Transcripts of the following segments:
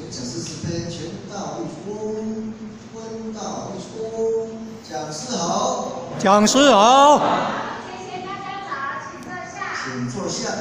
讲师慈悲，全道一风，坤道一冲。讲师好， 讲师好。 谢谢大家早，请坐下。 请坐下。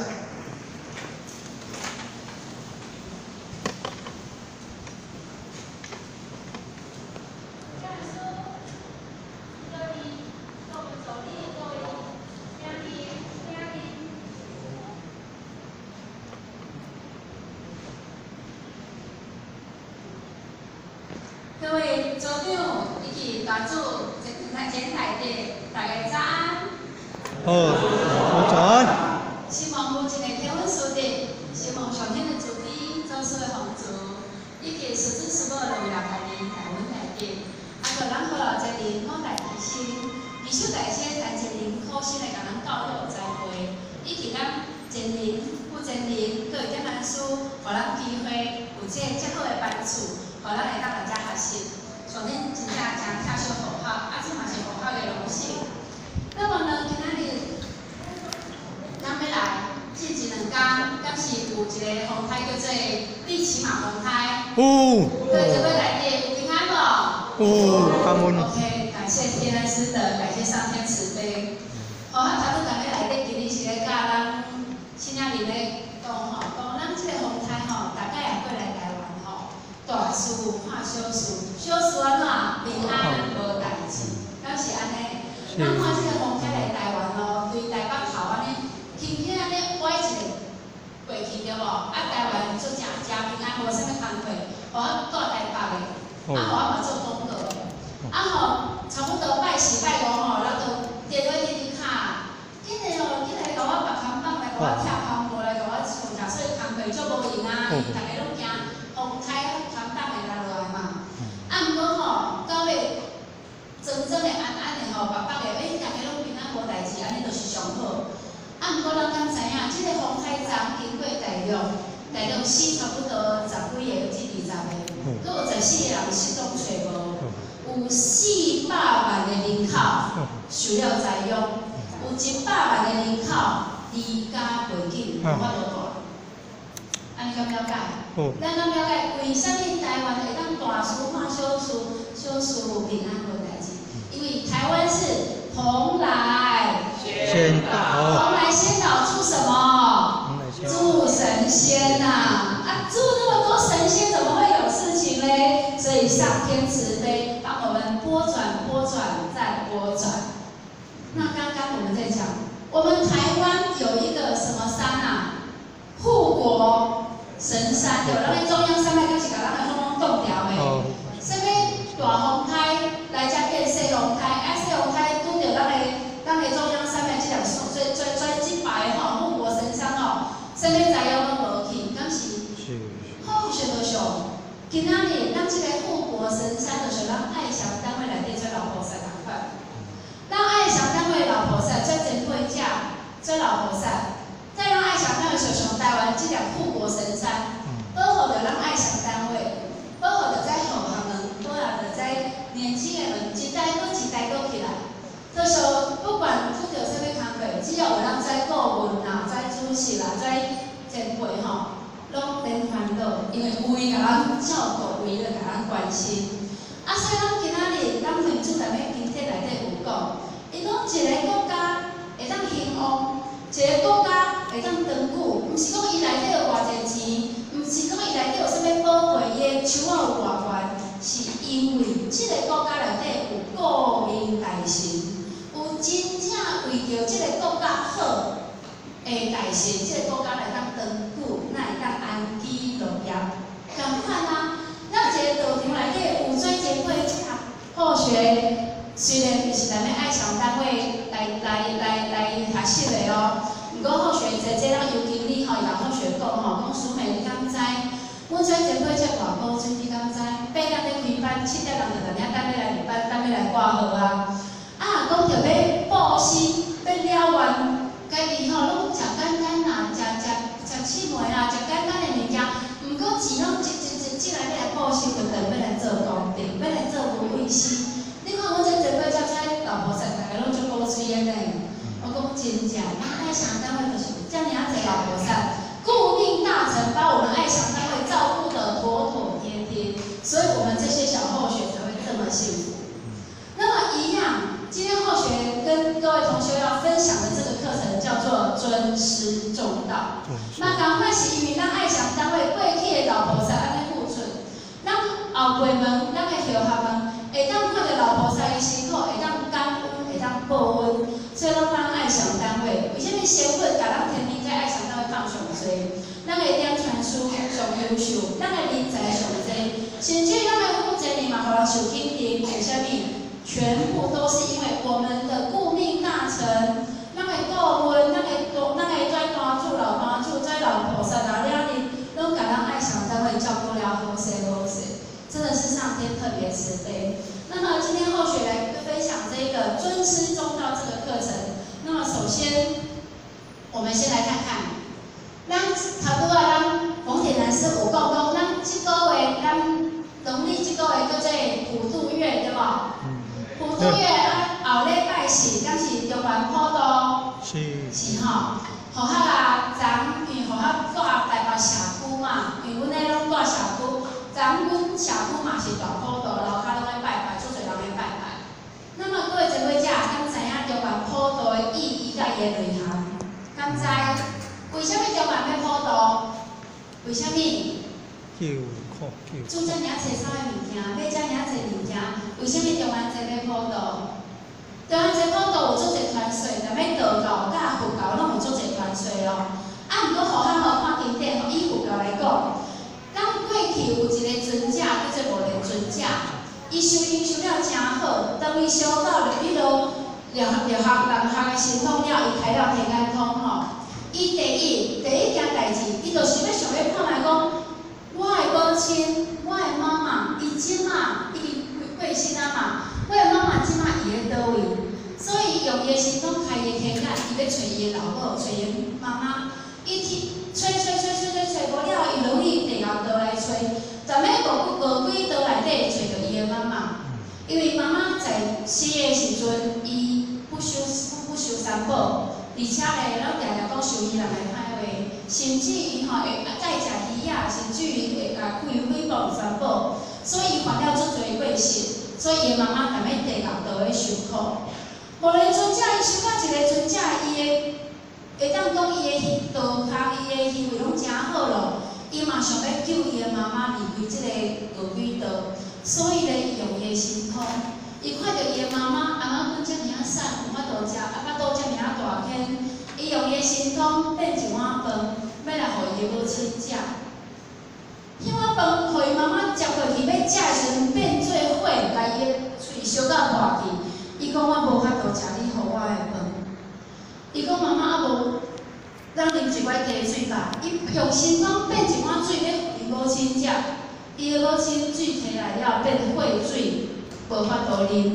各位组长以及大组前台的大家早安。 好，早安。 希望目前的天文书的，希望上天的主题、做事的方式，以及师祖师母落来大家台湾台的，个咱好了一人好大提升，艺术大些才一人苦心的甲咱教育栽培，以及咱前人、不前人，各有点咱书，互咱机会有这遮好的帮助。互咱会当来遮学习，上天真正真跳小符号，这嘛是符号的荣幸。那么呢，今仔日咱要来这一两天，敢是有一个风台叫做利奇马风台。对，这位来宾有平安无？ 感恩。 OK， 感谢天恩师德，感谢上天慈悲。好，头拄咱要来咧，今日是咧教咱新仔日咧讲吼，讲咱这个风台吼，大概也过来台湾吼。大事看小事，小事安怎平安无代志，敢是安尼？咱看这个风台来台湾咯，对台北头安尼轻轻安尼拐一个过去对无？台湾做真平安，无啥物工课，互我住台北的，互我嘛做功课的，差不多拜四拜五吼，咱就电话直敲，紧来哦，紧来甲我别看板，来甲我拆项目，来甲我负责，所以工课足无闲啊，大家拢惊风台。毋过吼，到尾真正的安的吼，白白的，大家拢平安无代志，安尼就是上好。毋过咱敢知影，即个风台站经过大陆死差不多10几个，至20个，佫有14个人失踪找无，有400万的人口受了灾殃，有100万的人口离家背景无法度住。安尼敢了解？咱敢了解为什么台湾会当大事看小事，小事平安无代志？因为台湾是蓬莱仙岛， 蓬莱仙岛住什么？住神仙呐！住那么多神仙，怎么会有事情嘞？所以上天慈悲，帮我们拨转、拨转再拨转。那刚刚我们在讲，我们台湾有一个什么山啊？护国神山，对，咱咧中央山脉敢是甲咱的拢冻掉的。什么大风台来遮变小风台，小风台拄着咱的中央山脉这条线，最金牌吼护国神山吼，什么材料拢无去，敢是？好想就想，今仔日咱这个护国神山，就是咱爱祥单位内底做老菩萨同款。咱爱祥单位老菩萨做前辈者，做老菩萨。在咱爱祥单位就上台湾这条护国神山，保护着咱爱祥单位，保护着在后行人，保护着在年轻的人一代搁一代搁起来。所以说，不管拄着啥物工课，只要有人在顾问啦、在主持啦、在前辈吼，拢免烦恼，因为有伊甲咱照顾，有伊咧甲咱关心。所以咱今仔日，咱民主内面经济内底有讲，伊讲一个国家会当兴旺。一个国家会当长久，毋是讲伊内底有偌济钱，毋是讲伊内底有啥物宝贝，伊的树仔有偌悬，是因为即个国家内底有顾命大神，有真正为着即个国家好的大神，即个国家会当长久，才会当安居乐业。同款啊，咱一个道场内底有做前辈者，好学。虽然毋是咱要爱上单位来学习的哦，毋过好学者这咱尤经理吼，也好学讲吼，讲苏美你敢知？阮做前辈才偌高薪，你敢知？8点咧开班，7点人就等等要来入班，等要来挂号啊！讲着要报薪，要了完，家己吼拢食简单啦，食试糜啦，食简单的物件，毋过钱拢进来要来报薪，就等要来做公平，要来做无卫生。你看我这前辈才老菩萨，大家拢足高水的呢。我讲真正，咱爱祥单位就是遮尔啊侪老菩萨，固定大臣把我们爱祥单位照顾得妥妥那赶快是因为咱爱上单位过去的老菩萨安尼付出，咱后辈们，咱的后学们，会当看到老菩萨的辛苦，会当感恩，会当报恩，所以咱爱上单位。为什么社会甲咱天天在爱上单位放上多？咱的点传师上优秀，咱的人才上多，甚至咱的负责人嘛，互人受肯定，为什么？全部都是因为我们的顾命大臣，咱的顾问，咱的在单主、老单主、在老菩萨哪了哩，拢甲咱爱上单位照顾了好势好势，真的是上天特别慈悲。那么今天后学来分享这个尊师重道这个课程。那么首先，我们先来看看，咱头拄啊，咱冯铁男师有讲讲，咱这个月，咱农历这个月叫做普渡月，对无？普渡月后礼拜四，敢是中原普渡？是吼。互学啊，昨因为互学住台北社区嘛，因为阮咧拢住社区，昨阮社区嘛是大普渡，楼骹拢咧拜拜，足侪人咧拜拜。那么各位前辈者，敢知影中原普渡的意义甲伊的内涵？敢知？为什么中原要普渡？为什么？做遮尔济啥物物件，买遮尔济物件，为什么中元节要普渡？中元节普渡有足侪传说，但要道教甲佛教拢有足侪传说咯。毋过互咱看经典，以佛教来讲，咱过去有一个尊者叫做无量尊者，伊修行修了真好，当伊修到迄落六项人的神通了，伊开了天眼通吼。伊第一件代志，伊就是要想要看卖讲。我的母亲，我的妈妈，伊即马已经过身啊嘛。我的妈妈即马伊咧倒位？所以用伊的神通开伊的天眼，伊要找伊的老母，找伊妈妈。伊去找无了，伊落去地后倒来找，但要无几倒内底找到伊的妈妈。因为妈妈在死的时阵，伊不修三宝，而且咧，咱常常讲受伊人的歹话，甚至伊吼会爱食鱼仔，甚至于会甲诽谤三宝，所以伊犯了足侪过失，所以伊妈妈踮咧地牢倒咧受苦。无论尊者伊修到一个尊者，伊会当讲伊的道行、伊的行为拢真好咯，伊嘛想要救伊的妈妈离开即个恶鬼道，所以咧伊用伊的神通。伊看到伊的妈妈阿公遮尔啊瘦，有法度食，巴肚遮尔啊大坑，伊用伊的神通变一碗饭，要来互伊的母亲食。迄碗饭，互伊妈妈食落去，要食的时阵变做火，甲伊的喙烧到破去。伊讲我无法度食你互我的饭。伊讲妈妈啊无，咱啉一碗加水吧。伊用神通变一碗水要互伊母亲食，伊的母亲水摕来了变火水。无法度啉，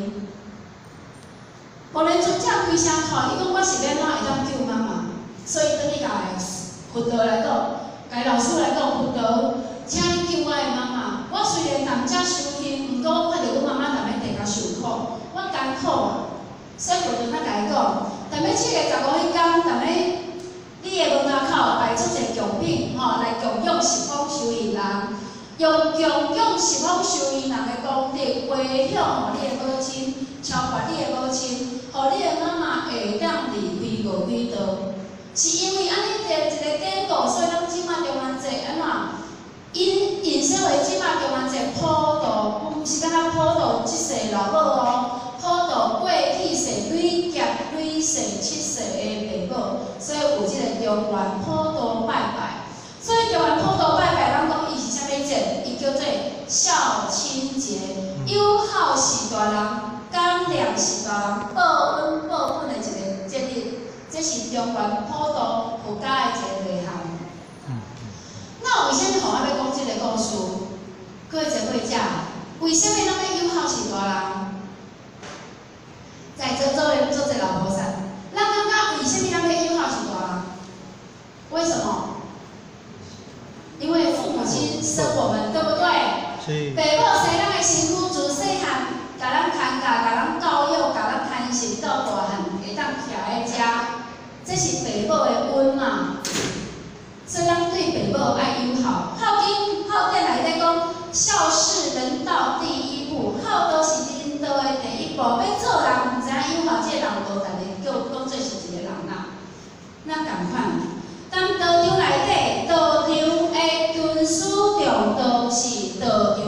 无论尊者开声吼，伊讲我是要怎会当救妈妈，所以等于甲佛陀来讲，甲老师来讲，佛陀，请你救我的妈妈。我虽然踮遮修行，毋过我看到阮妈妈踮咧地下受苦，我艰苦啊。所以佛陀才甲伊讲，踮咧7月15迄天，踮咧你的门仔口摆出一个供品，吼，来供养十方修行人。用供养十方修行人的功德回向予你的母亲，超越你的母亲，予你的妈妈会当离开恶鬼道。是因为安尼一个典故，所以咱即马中元节安怎？因说为即马中元节普渡，毋是敢若普渡即世老母哦，普渡过去世累劫累世7世的爸母，所以有即个中元普渡拜拜。所以中元普渡拜拜，咱讲伊是啥物节？伊叫做孝亲节。友好是大人，感念是大人，报恩报恩的一个节日，这是中元普渡附加的一个内涵。那为什么互我要讲这个故事？各位前辈者，为什么咱要友好是大人？在座做者老菩萨，咱感觉为什么咱要友好是大人？为什么？因为父母亲生我们，对不对？是。爸母生咱的身躯，自细汉，甲咱牵教，甲咱教育，甲咱牵绳到大汉，会当徛在遮，这是爸母的恩嘛。所以咱对爸母爱友好。孝典内底讲，孝是人道第一步，孝道是人道的第一步。要做人，毋知影友好，这个人无，但是叫做是一个人啦。那共款，当道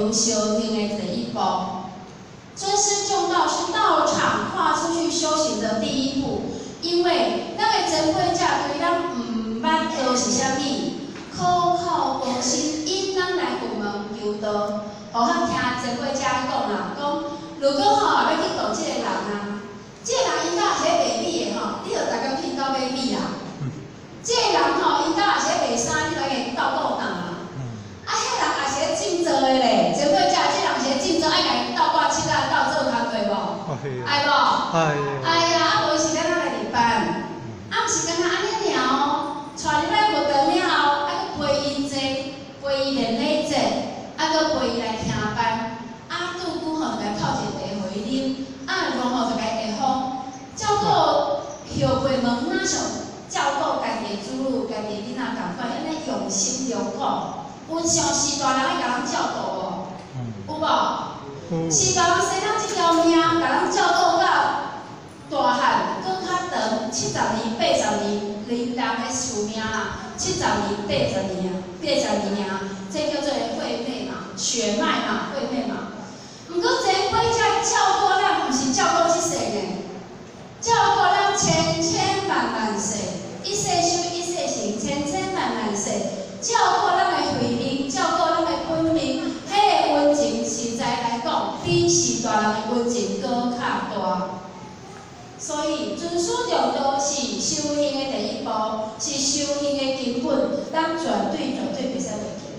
入修行的第一步。尊师重道是道场跨出去修行的第一步，因为咱的前辈者对咱唔捌道是啥物，苦口婆心引咱来佛门求道。好好听前辈者讲啦，讲如果要去度这个人啊，这个人伊敢是卖米的你就大家去到买米啦。这个人伊敢也是卖衫，你就会斗倒当啦。迄人也是种做的咧，前辈者这人是种做，爱甲伊斗挂七斗做工课无？爱无？哎呀，无时间咱来入班，毋是干那安尼尔带入来无长了后，陪伊坐，陪伊练礼节，搁陪伊来听班。拄久就甲泡一个茶互伊啉，然后就甲伊下放，照顾后辈们哪像照顾家己的子女、家己囡仔共款，安尼用心良苦。有像是大人爱甲人照顾无？有无？是大人生咱这条命，甲人照顾到大汉，搁较长70年、80年，人的寿命啦，70年、80年啊，这叫做惠妹嘛，血脉嘛，惠妹嘛。毋过前辈才照顾咱，毋是照顾这世呢，照顾咱千千万万世，一世修一世行，千千万万世，照顾咱的慧命，照顾咱的本命，迄个温情实在来讲，比是大人的温情搁较大。所以尊师重道是修行的第一步，是修行的根本，咱绝对袂使忘记。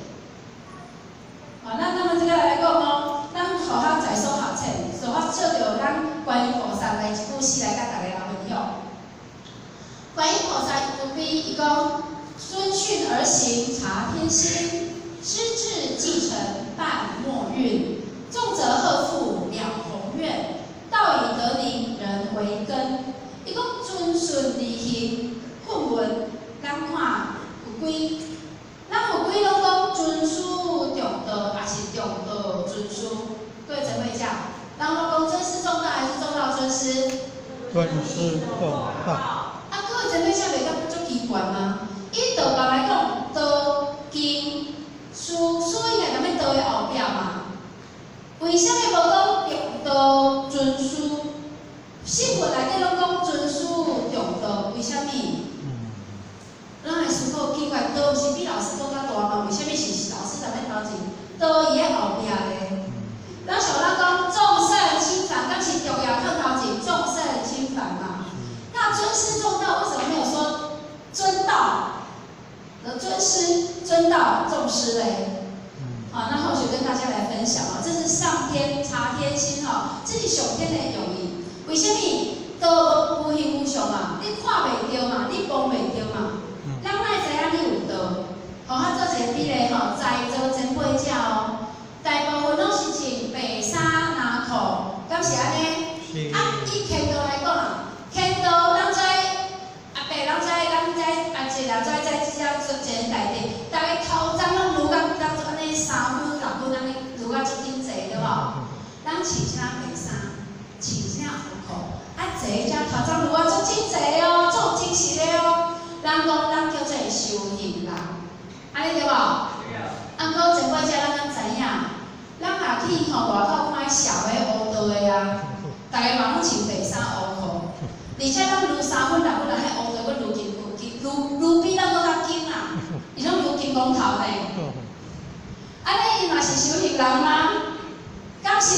那么这个来讲咱好好在所学册，所照着咱观音菩萨来一句诗来甲大家来分享。观音菩萨有比伊讲：遵训而行察天心，失志继承伴末运，重则贺复了宏愿，道以得灵人为根。伊讲遵顺而行，训文咱看有几？咱有几拢讲尊师重道，也是重道尊师。各位前辈讲，咱拢讲尊师重道还是重道尊师？ 尊师重道。 各位前辈讲袂觉足奇怪吗？以道教来讲，道经书应该踮咧道的后壁嘛。为什么无讲重道尊师？新闻内底拢讲尊师重道，为什么？咱会思考奇怪，道是比老师更较大嘛？为什么是老师踮咧头前，道伊喺后壁咧？咱像咱讲众圣轻凡，咱是重要看头前，众圣轻凡嘛。那尊师重道为什么没有说尊道？尊师、尊道、重师嘞？那后续跟大家来分享这是上天察天心这是上天的用意。为什么？道无形无相嘛，你看袂到嘛，你摸袂到嘛。咱哪会知影你有道？好做一个比例在座前辈者大部分拢是穿白衫蓝裤，敢是安尼？以kend道来讲kend道咱知阿伯咱知咱知阿姐咱知这一个内底，大家头前拢愈甲当做安尼3分6分安尼愈甲足紧济对无？咱穿啥白衫，穿啥红裤，坐遮头前愈甲足紧济足精实的咱讲咱叫做修行人，安尼对无？过前辈者咱敢知影，咱若去外口看社会学道的大家嘛拢穿白衫黑裤，而且咱愈3分6分，咱迄黑道佫愈紧愈比咱佫较紧伊拢愈金光头呢。安尼伊嘛是修行人吗？敢是？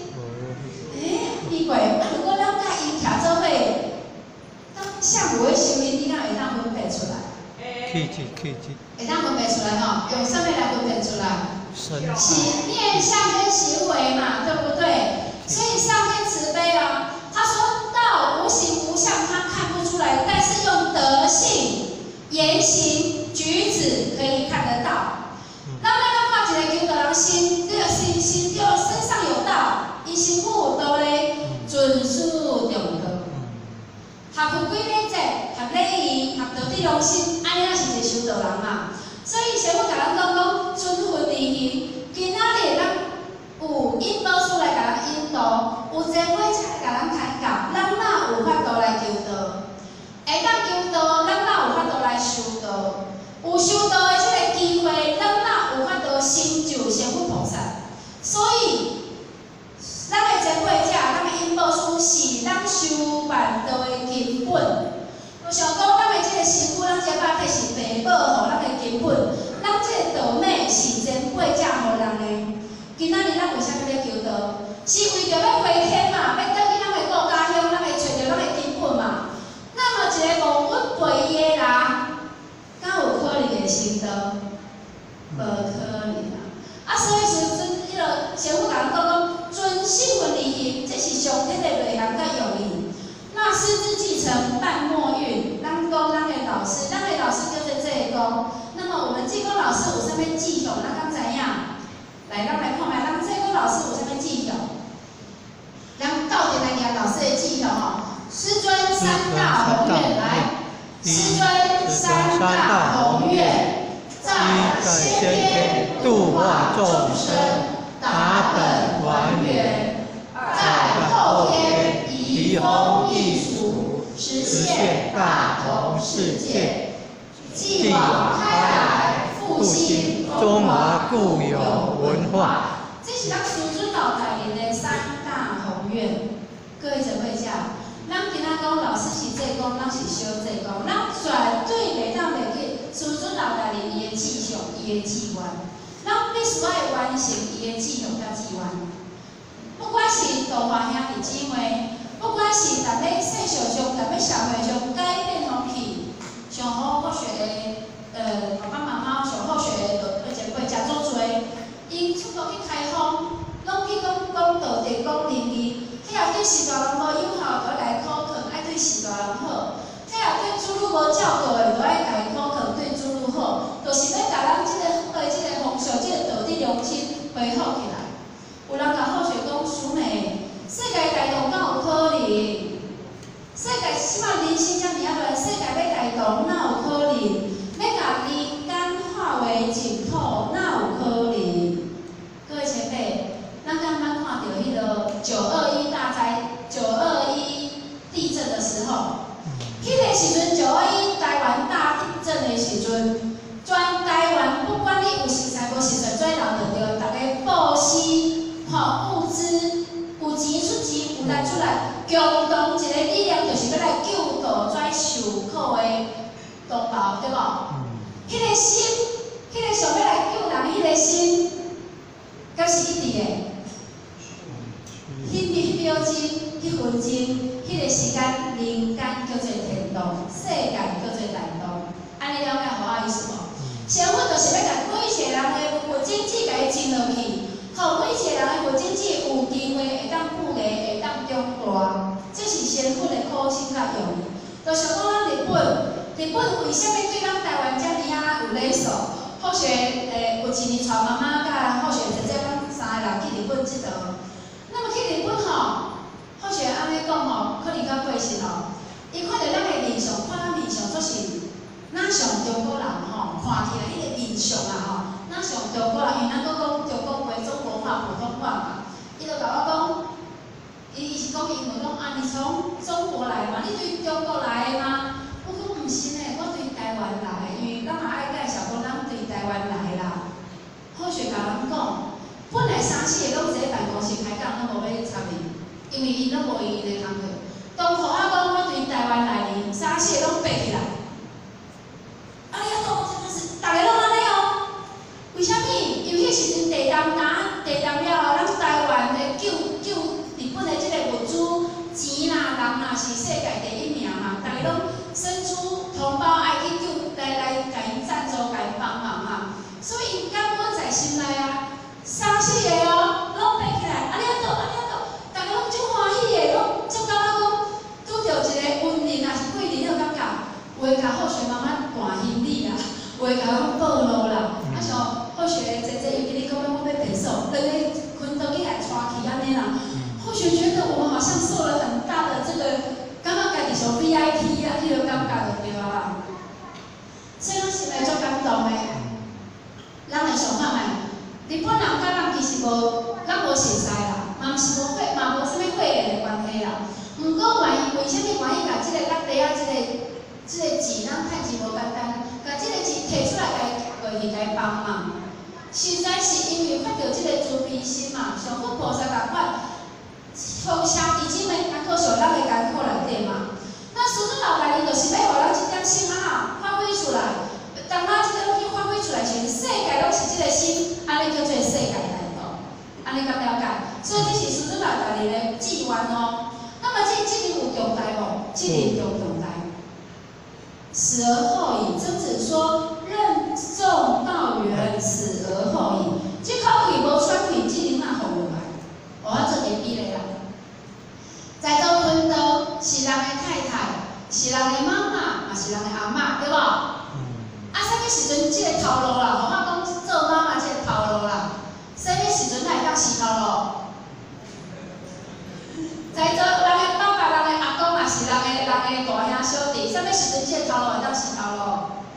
奇怪，如果咱甲伊徛做伙，咱像有诶修行，你敢会当分辨出来？会当分辨出来用什么来分辨出来？是面相跟行为嘛，对不对？所以上天慈悲他说道无形无相，他看不出来，但是用德性、言行、举止可以看得到。咱看一个求道人心，这个心就身上有道，伊身躯有道咧，尊师重道。学佛几礼节，学礼仪，学道德良心，安尼才是一个修道人嘛。所以师父甲咱讲遵循而行，今仔日咱有引导师来甲咱引导，有前辈者来甲咱开教，咱哪有法度来求道？会当求道，咱哪有法度来修道？有修道的这个机会，咱哪有法度成就仙佛菩萨？ 是为着要回天嘛，要倒去咱的国家乡，咱会找着咱的根本嘛。那么一个无稳陪伊的人，敢有可能会成道？无可能啊！啊，所以时阵，迄个师父甲咱讲，遵信分离行，这是上天的内涵甲用意。那师之继承，伴末运，咱讲咱的老师，咱的老师就是济公。那么我们济公老师有啥物志向？咱敢知影？来，咱来看卖，咱济公老师有啥物志向？咱到底来讲老师的志向吼，师尊三大宏愿来，师尊三大宏愿，在先天度化众生，达本还原；在后天移风易俗，实现大同世界。继往开来，复兴中华固有文化。这是咱师尊老大人的三大宏愿。各位姊妹者，咱今仔讲老师是济公，咱是小济公，咱绝对袂当袂记师尊老大人伊的志向、伊的志愿。咱必须要完成伊的志向甲志愿。不管是大华兄弟姊妹，不管是咱咧世上上咱咧社会上改变风气，上好学的爸爸妈妈上好学的前辈食足多，因出国去开荒，拢去讲道德、讲仁义。迄也对时大人无友好，就来考劝，爱对时大人好；迄也对子女无照顾的，就爱家考劝对子女好，就是要甲咱即个风俗、即个道德良心恢复起来。有人甲好学讲，师妹，世界大同敢有可能？世界即摆人生遮尔啊乱，世界要大同哪有可能？要甲人间化为净土哪有可能？各位前辈，咱刚刚看到迄个921大灾，921地震的时候，迄个时阵921台湾大地震的时阵，全台湾不管你有熟悉无熟悉，做人就着大家布施，物资，有钱出钱，有力出力，共同一个力量，就是要来救助遮受苦的同胞，对无？迄个心，迄个想要来救人，迄个心，敢是一致的。迄秒钟，迄分钟，迄个时间，人间叫做天堂，世界叫做大同。安尼了解互我意思无？师父就是要甲每一个人的佛经济甲伊种落去，互每一个人的佛经济有机会会当富裕，会当长大。这是师父的苦心甲用意。就像讲咱日本为虾米对咱台湾遮尔啊有礼数？好学有一年带妈妈甲好学姐姐，阮三个人去日本佚佗。那么去日本吼，好像安尼讲吼，可能较过时吼。伊看到咱的面相，看咱面相，就是哪像中国人吼，看起来迄个面相啊吼，哪像中国人，因为咱搁讲中国话、中国话、普通话嘛。伊就甲我讲，伊是讲英文讲啊，你从中国来嘛？你对中国来的吗？我讲毋是呢，我对台湾来的，因为咱嘛爱介绍讲咱对台湾来啦。好像甲人讲。本来3、4个拢坐办公室开讲，拢无要参与，因为伊拢无伊的工课。当互我讲我对台湾来的，3、4个拢爬起来。啊，你要讲真是，大家拢安尼哦。为虾米？因为迄时阵地震了后，咱台湾的救日本的即个物资、钱啦、人啦是世界第一名嘛，大家拢伸出同胞爱去救，来甲因赞助、甲因帮忙嘛，所以因感恩在心内啊。3、4个哦，拢爬起来，安尼啊倒，大家拢足欢喜的，拢足感觉讲拄着一个恩人，还是贵人的感觉，有诶甲好学妈妈换行李啦，有诶甲我报路啦，啊像好学的姐姐又跟你讲要变瘦，等于昆都去来带去安尼啦，好学觉得我们好像受了很大的这个，感觉家己像 VIP 啊，迄个感觉就对啊啦，所以咱心内足感动的，咱来想看卖。日本人甲咱其实咱无熟悉啦，嘛毋是无嘛无啥物血缘的关系啦。毋过为虾米愿意甲即个落地啊，即个钱，咱趁钱无简单，甲即个钱摕出来，甲伊过去甲伊帮忙。实在是因为发着即个慈悲心嘛，上佛菩萨共款，从兄弟姊妹艰苦上咱的艰苦内底嘛。那师尊老大人就是要互咱即点心啊发挥出来。当咱即个东西发挥出来时，世界拢是即个心，安尼叫做世界大同，安尼敢了解？所以这是师尊老这个就重大。死而后已，曾子说：“任重道远，死而后已。”这口气无喘气，这人哪好无来？我要做第比例啦。在座坤都是人的太太，是人的妈妈，也是人的阿嬷，对无？啊，啥物时阵这个头路啦？我讲做妈妈这个头路啦，啥物时阵才会当死头路？在座人的爸爸、人的阿公，也是人的大兄小弟，啥物时阵这个头路会当死头路？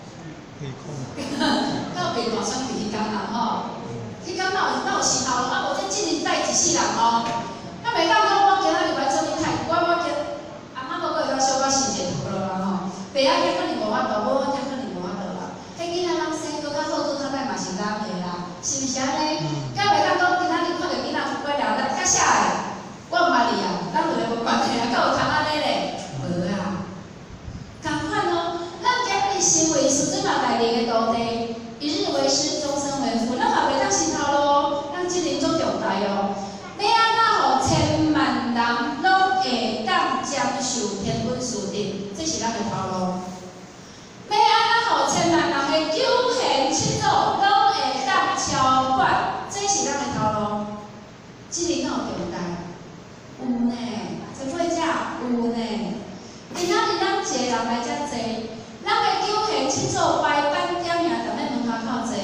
到别大选比迄天啦吼，迄天哪有死头路？啊，无这人带一世人哦，啊袂当讲我今仔日来做你太，我今阿嬷无过会当小我死一头路啦吼，爸仔囝可能无法度，母仔囝可能无法度啦。迄囡仔人生搁较好，拄较歹嘛是咱的啦，是毋是安尼？敢袂当讲今仔日看到囡仔出过了，咱较啥的？我毋捌你啊，咱两个无关系啊，敢有通安尼咧？无啊，共款哦，咱今日成为师尊嘛大利的徒弟，一日为师，终身为父，咱嘛袂当死头路，咱这人足重大哦。要安怎互千万人拢会当接受天本事定，这是咱的头路。要安怎互千万人的九贤七祖拢会当超越，这是咱的头路。这人哪有重大？有呢，一岁者有呢。今仔日咱一个人来遮济，咱的九贤七祖排班点名，踮咧门口口坐。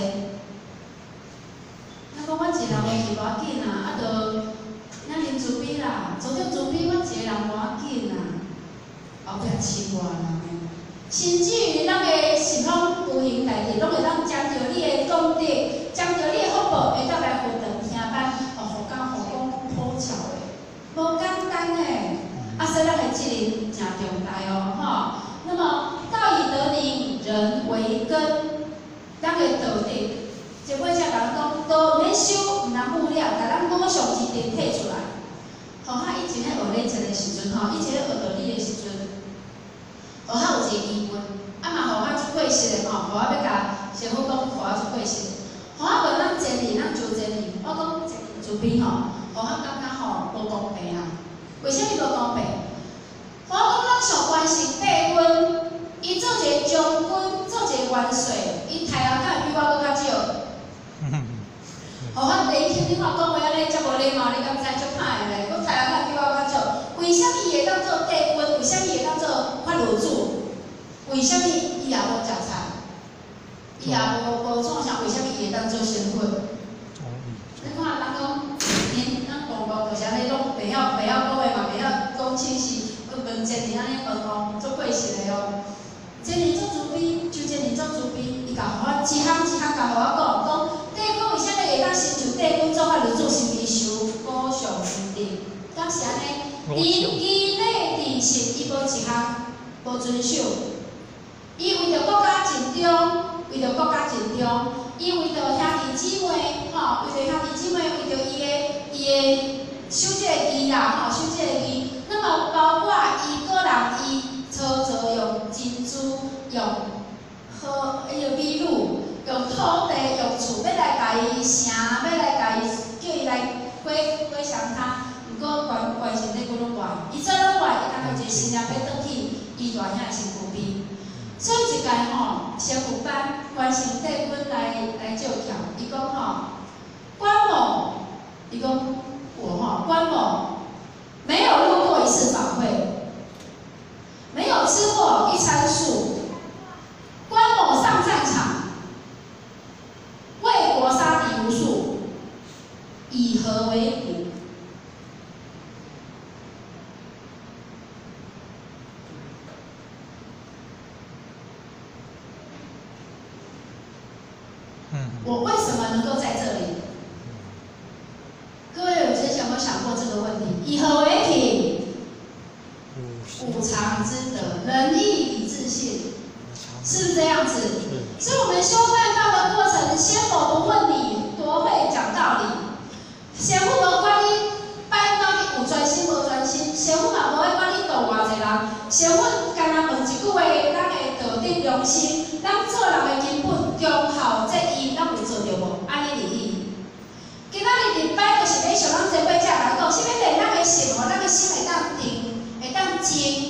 咱讲我一个人话是无要紧啊，啊，就咱啉慈悲啦，做着慈悲，我一个人无要紧啊。后壁千外人的，甚至于咱的是拢有形代志，拢会当将着你的功德，将着你的福报，会当来分堂听班，互讲普照的。无简单诶，啊，所以咱的这人真重大哦，吼。那么道以德宁，人为根，咱的道德，一尾只人讲，道免修，毋通木料，甲咱五常之地摕出来。互较以前咧学练册的时阵吼，以前咧学道理的时阵，互较有一个疑问，啊嘛互较出过实的吼，互我要甲师傅讲，互我出过实的，互我问咱真理，咱就真理，我讲真理自卑吼。互我感觉吼无公平啊！为什么无公平？互我讲咱上关心帝君，伊做一个将军，做一个元帅，伊待人敢会比我搁较少？互我礼听你看讲话安尼遮无礼貌，你敢知足歹咧？我待人敢比我较少？为什么伊会当做帝君？为什么伊会当做法律主？为什么伊也无食菜？伊也无创啥？为什么伊会当做身份？你看人讲。就是安尼，拢袂晓讲话嘛，袂晓讲清晰，问真理安尼问哦，足过实的哦。真理足慈悲，就真理足慈悲，伊甲互我一项一项甲互我讲，帝君为啥物会当成就帝君做法律主，是未受五常之定？当是安尼，伊内地是伊无一项无遵守，伊为着国家尽忠，为着国家尽忠，伊为着兄弟姊妹，吼，为着兄弟姊妹，为着伊的。守这个义啦，吼，守这个义。那么包括伊个人，伊操作用金珠，用米乳，用土地，用厝，要来甲伊城，要来甲伊叫伊来过上他。毋过关心这几拢坏，伊做拢坏，伊当有一个心念要转去伊大兄的身躯边。所以一届吼，师傅班关心帝君来照桥，伊讲吼，关某，伊讲。关某没有入过一次法会，没有吃过一餐素。关某上战场，为国杀敌无数，以和为苦。我为什么能够在这里？各位有之前有没有想过这个问题？以和为平，五常之德，仁义礼智信，是不是这样子？所以我们修正道的过程，先佛不问你多会讲道理，先父无管你班到底有专心无专心，先父嘛无会管你度偌济人，先父干那问一句话，咱的道德良心，咱做人的根本忠孝节义，咱有做着无？安尼礼义。今仔日礼拜就是要上咱前辈遮人讲，啥物令咱的心吼，咱的心会当定，会当静，会当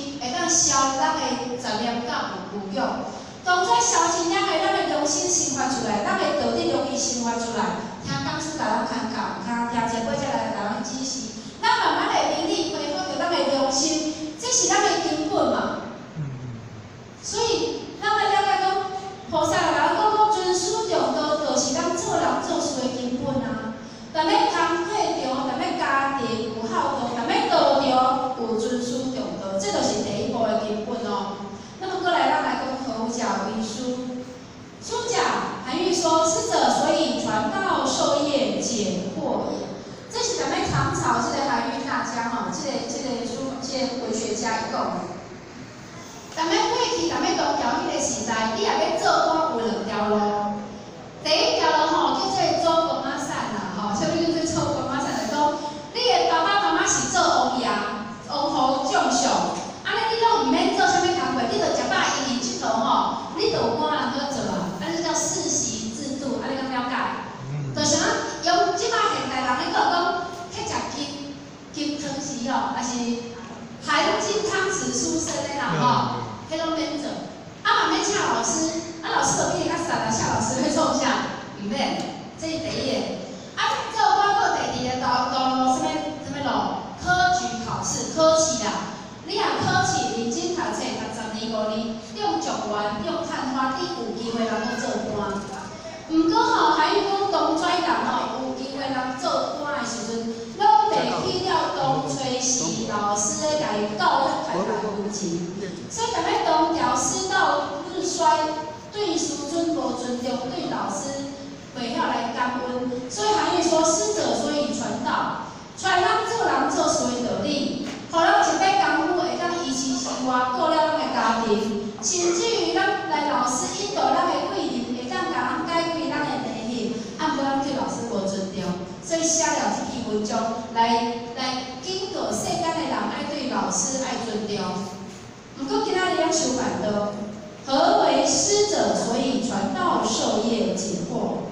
消咱的杂念甲有用。当作消尽了的咱的良心生发出来，咱的道德容易生发出来。听讲师甲咱参考，听前辈才来甲咱指示，咱慢慢来明理恢复着咱的良心，这是咱的根本嘛。所以，咱要了解讲，菩萨来讲讲尊师重道，就是咱做人做事的根本啊。但要工课着，但要家庭有孝道，但要道着有尊师重道，这就是第一步的根本哦。那么过来，咱来讲何假为师。书讲韩愈说：“师者，所以传道授业解惑也。”这是咱们唐朝这个韩愈大家吼，这个文学家伊讲的。咱们过去，咱们当朝迄个时代，你若要做官有两条路。第一条路吼，叫做做公仔散啦，吼，啥物叫做做公仔散？就讲你的爸爸妈妈是做王爷、王侯将相，安尼你拢毋免做啥物工课，你著食饱闲闲佚佗吼，你著有官人可做啊。但是叫世袭制度，安尼敢了解？就是咱用即摆现代人咧讲，去食金汤匙吼，还是含金汤匙出身的人吼，迄拢免做。嘛免请老师，老师就比你较瘦啊，请老师要创啥？毋免，这是第一个。做官个第二个道路，什么路？科举考试，考试啦。你若考试认真读册，读10年5年，用状元，用探花，你有机会能够做官。毋过吼，还有讲当跩人吼，有机会人做官的时阵，拢得去了当吹时老师咧，甲伊教育开大分钱。所以，咱们当朝师道日衰，对师尊无尊重，对老师袂晓来感恩。所以韩愈说：“师者，所以传道，传咱做人做事的道理，互咱一辈功夫会当依时生活，顾了咱的家庭，甚至于咱来老师引导咱的贵人，会当甲咱解决咱的迷信，按不咱对老师无尊重。所以写了这篇文章来警告世间的人爱对老师爱尊重。不过今仔日咱修版的，何为师者？所以传道授业解惑。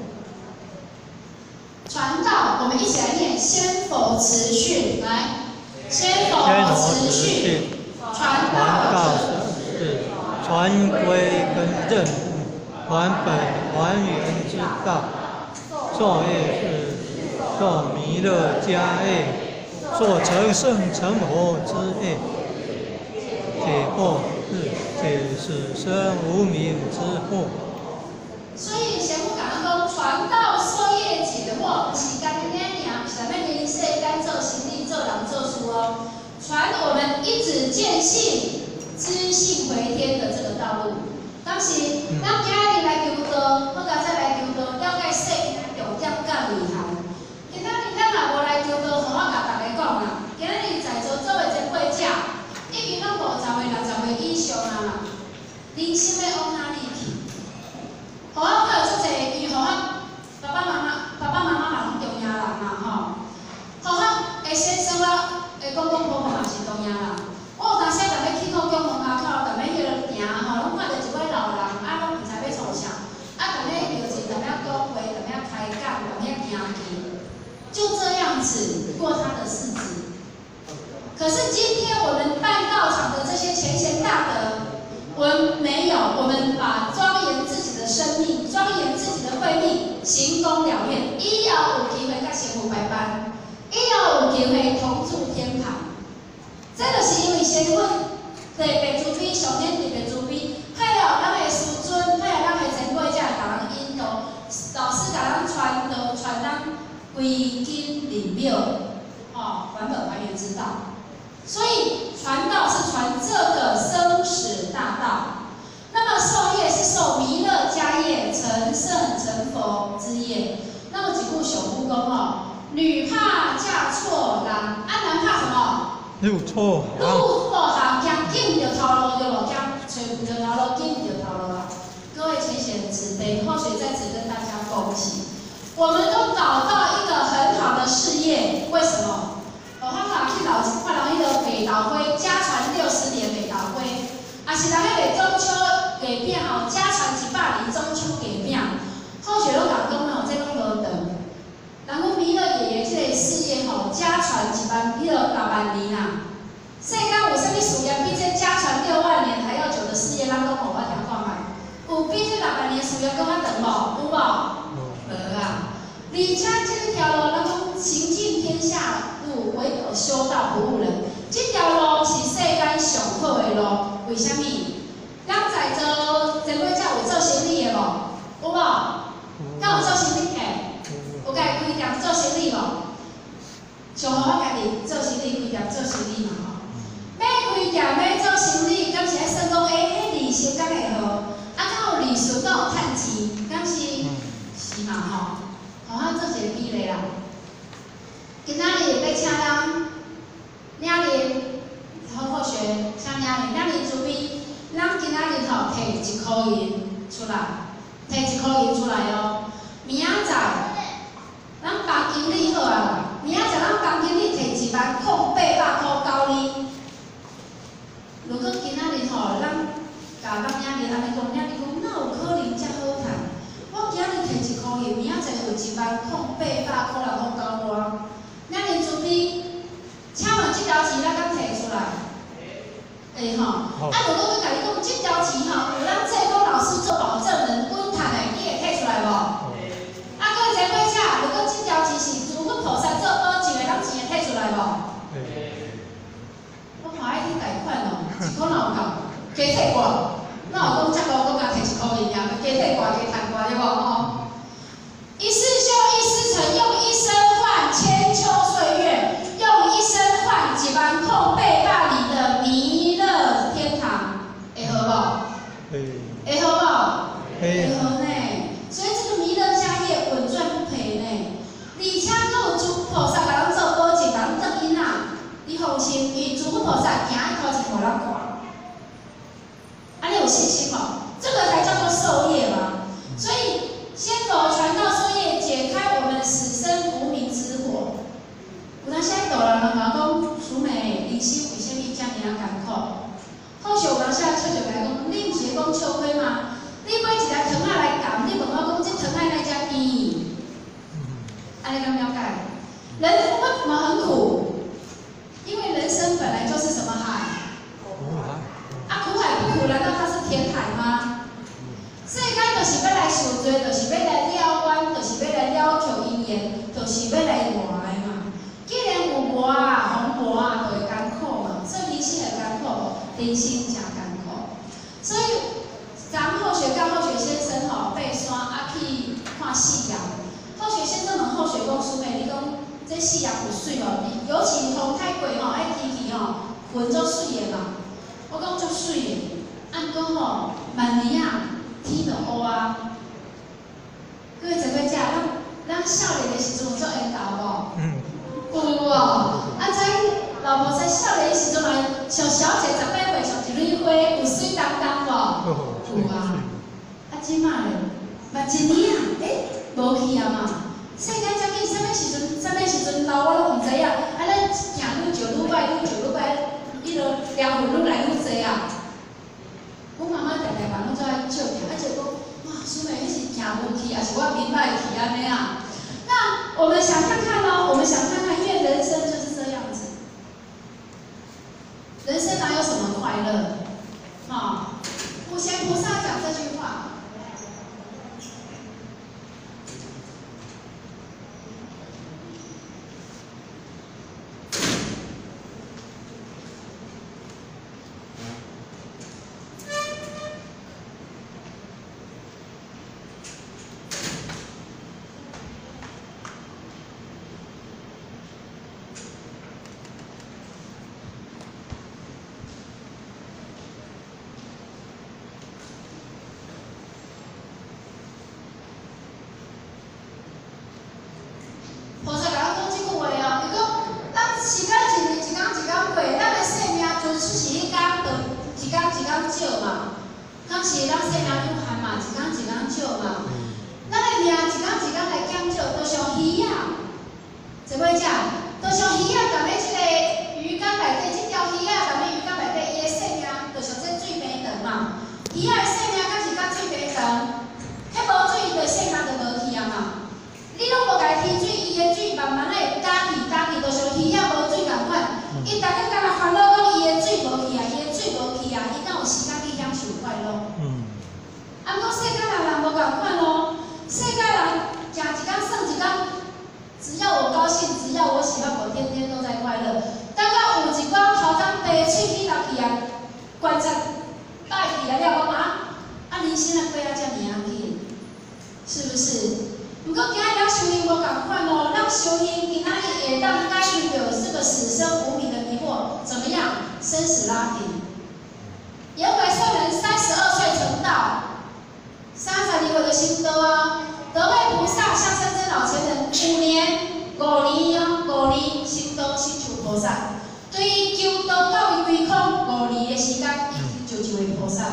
传道，我们一起来念：先佛辞训，来，先佛辞训，传道是传归跟任务，还本还原之道。授业是授弥勒家业，授成圣成佛之业。解惑是解死生无明之惑。 所以贤父讲讲，传道授业解惑，不是干那尔，是咱们人世间做行李、做人、做事哦。传我们一指见性、知性回天的这个道路。当时，咱今日来求道，我刚才来求道，了解世间的重点甲内涵。今仔日咱若无来求道，互我甲大家讲啦，今仔日在座做的前辈者，已经拢50岁、60岁以上啊啦，人生要往哪里去？互我较有足侪，因为互我爸爸妈妈嘛拢重要人嘛吼，互我会先生我会公公婆婆嘛是重要人。我有当时逐要去到公园外口，逐要迄落行吼，拢看到一位老人，拢毋知要创啥，逐要聊钱，逐要讲话，逐要开讲，逐要行去，就这样子过他的日子。可是今天我们办道场的这些贤贤大德，我们没有，我们把庄严自己的生命、庄严自己的慧命，行功了愿，以后有机会甲师父拜班，以后有机会同住天堂。这就是因为贤父特别慈悲，上天特别慈悲，配合咱的师尊，配合咱的前辈者，甲人引导，老师甲咱传道，传咱归根灵妙，还本还原之道。所以传道是传这个生死大道，那么授业是授弥勒家业、成圣成佛之业。那么几部小故宫女怕嫁错人，男怕什么？ 入错行。 入错行，行进着头路对无？找唔着头路，进唔着头路啊！各位浅显慈悲，或许在此跟大家恭喜，我们都找到一个很好的事业，为什么？我去看人迄个北岛灰，家传60年北岛灰，也是人迄个中秋月饼家传100年中秋月饼，或许拢人讲这拢无长。人讲弥勒爷爷这个事业家传10000年啦。世间有啥物事业比这家传60 万年还要久的事业，咱讲无法听看卖。有比这600年事业更较长无？有无？无啊！而且这条路，咱讲行尽天下路，唯有修道不误人。这条路是世间上好的路，为什么？咱在座前辈才有做生意的无？有无？敢有做生意的？有家己开店做生意无？上好我家己做生意，开店做生意嘛吼。要开店要做生意，敢是爱算讲，迄利息敢会好？啊，敢有利润，敢有趁钱，敢是？是嘛吼？互我做一个比例啦。今仔日要请咱领领好学，请领领准备，咱今仔日吼摕1块银出来，摕1块银出来哦。明仔载，咱班经理好啊。明仔载咱班经理摕10800块交你。如果今仔日吼，咱甲咱领领安尼讲，领领讲，哪有可能遮好趁？我今日摕1块银，明仔载有10800块来好交我。领领准备，请问这条钱咱敢摕出来？会吼。啊，如果我甲你讲，这条钱吼，有咱济公老师做保证人，稳赚的，你会摕出来无？啊，各位前辈者，如果这条钱是如果菩萨做保证的，咱钱会摕出来无？我看爱去贷款哦，1块哪有够？加摕偌？哪有讲遮无讲甲摕1块银尔，加摕偌加趁偌对无吼？一世修一世成，用一生换千秋岁月，用一生换18000里的弥勒天堂，会好无？会好无？会好呢。所以这个弥勒家业稳赚不赔呢。而且佫有诸菩萨甲咱做保证，甲咱答应啊，你放心，因为诸佛菩萨行一头前互咱看。安尼有信心哦，这个才叫做授业嘛。所以先佛传道授业，解开我们死生无明之火。有当时大人问我讲，淑美人生为什么遮尔啊艰苦？好像有当时笑笑来讲，你毋是讲笑亏吗？你买一粒糖仔来含，你问我讲，这糖仔哪遮甜？安尼敢了解？人为什么很苦？因为人生本来就是什么海？啊，苦海不苦，难道它是甜海吗？世间就是要来受罪，就是要来了冤，就是要来了求因缘，就是要来活的嘛。既然有活啊，红活啊，就会艰苦嘛。所以人生会艰苦，人生真艰苦。所以咱后学甲后学先生吼爬山啊去看夕阳。后学先生问后学讲：师妹，你讲这夕阳有水无？尤其风太过吼，迄天气吼，云足水的嘛。我讲足水的，按讲吼，万年啊。天就乌啊！各位前辈者，咱少年的时阵有做缘投无？有哦。啊，在老婆在少年的时阵嘛，上小姐18岁上一蕊花，有水当当无？有啊。啊，即马咧，嘛一年啊，无去啊嘛。世间遮紧，啥物时阵老我拢毋知影。啊，咱行愈少愈歹，愈少愈歹，迄落疗愈愈来愈济啊。我妈妈常常讲，我做爱笑听，就讲哇，师妹，迄是行无去，还是我面歹去安尼啊？那我们想看看哦，我们想看看，因为人生就是这样子，人生哪有什么快乐？普贤菩萨讲这句话。菩萨甲咱讲即句话哦，伊讲咱时间一日一天一天过，咱的生命存是一天就一天少嘛，敢是咱生命有限嘛，一天少嘛。咱的命一天来减少，都像鱼啊，前辈者，都像鱼啊，踮咧即个鱼缸内底，即条鱼啊踮咧鱼缸内底，伊的生命就像这水平长嘛。鱼仔的生命敢是甲水平长，迄无水，伊的生命就无去啊嘛。你拢无家添水，伊的水慢慢的加去，就像鱼仔无水共款。伊逐日敢若烦恼讲伊的水无去啊，伊的水无去啊，伊敢有快乐。 啊， 过世间人无共款哦，世间人行一天算一天，只要我高兴，只要我喜欢，我天天都在快乐。等到有一寡头前白喙齿落去啊，观察带去啊了，讲啊，人生啊过啊遮尔啊紧，是不是？不过今仔咱修行无共款哦，咱修行今仔日会当解决着这个死生无明的迷惑，怎么样？生死拉平。有鬼圣人32岁成道，32岁的心得啊，得位菩萨向生真老前人5年5年5年心得心求菩萨，对于求道到归空5年的时间，已经就一位菩萨。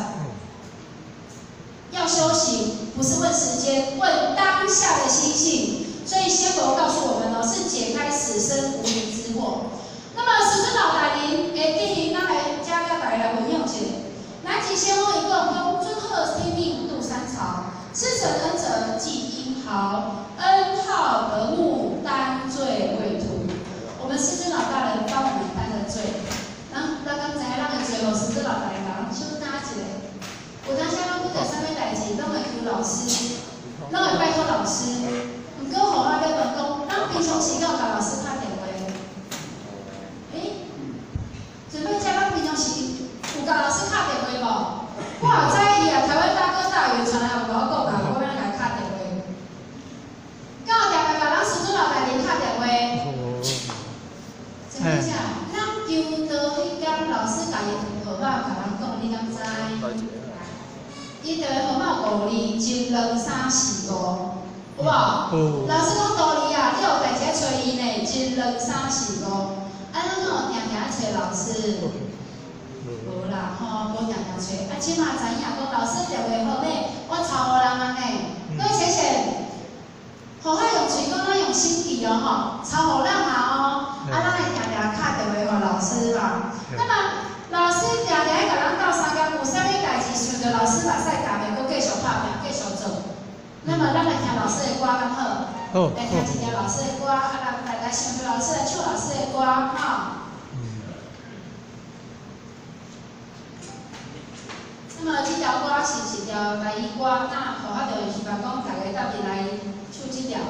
要修行，不是问时间，问当下的心性。所以仙佛告诉我们哦，是解开死生无明之惑。那么师尊老大人会建议咱来遮甲大家来分享一下。南极仙翁一共公尊贺天命度三朝，施舍恩者即英豪，恩浩得目，担罪未图。我们师尊老大人帮我们担了罪，咱刚知影咱的罪，师尊老大人甲咱小担一个。有当时咱拄着啥物代志，拢会求老师，拢会拜托老师。毋过互我要问讲，咱平常时敢有甲老师打电话？准备遮咱平常时有甲老师打电话无？我也知伊啊，台湾大哥大有传来有甲我讲啊，我要甲伊打电话。敢有定定甲咱师尊老大人打电话？真正啥？咱求道迄间老师家己号码甲咱讲，你敢知？伊电话号码5272345，有无？老师讲道理啊，你有代志找伊呢，12345。啊，咱敢有定定找老师？无啦，无定定找。啊，即马知影讲老师电话号码，我抄无人啊呢。各位先生，互我用嘴讲，咱用心记哦吼，抄互咱嘛哦。啊，咱会定定打电话互老师嘛。那么老师定定甲咱斗相共，有啥物代志想着老师目屎干袂，搁继续拍拼，继续做。那么咱来听老师的歌敢好？来听一条老师的歌，啊来想着老师来唱老师的歌，吼。那么这条歌是一条台语歌，那互我就希望讲大家斗阵来唱这条。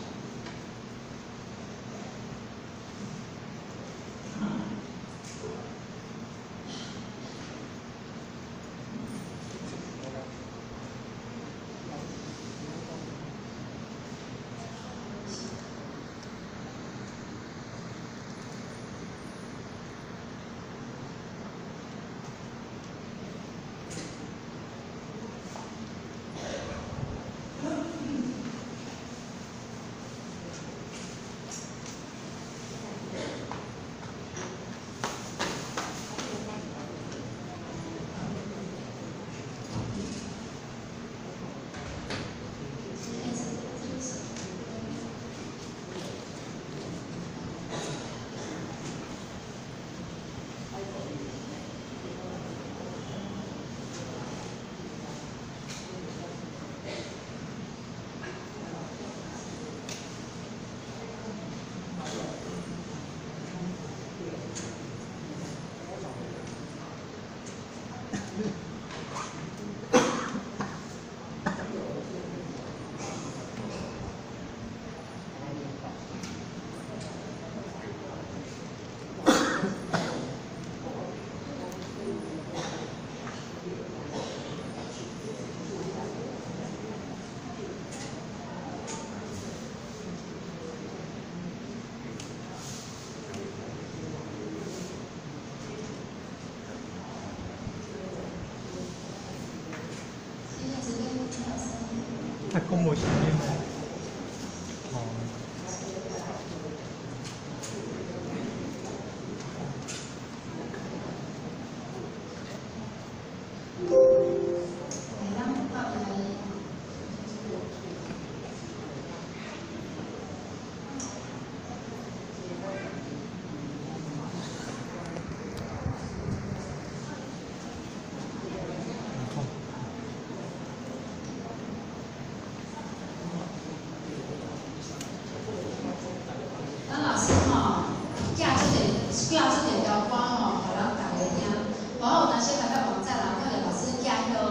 他公布前面。哦。 寄这条歌吼，互咱大家听。然后有当时看到网站啦，看到老师寄迄落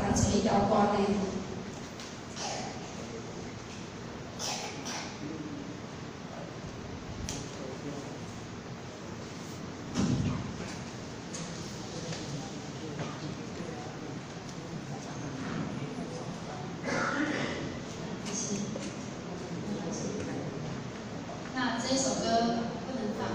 来做一条歌呢？那这一首歌不能放。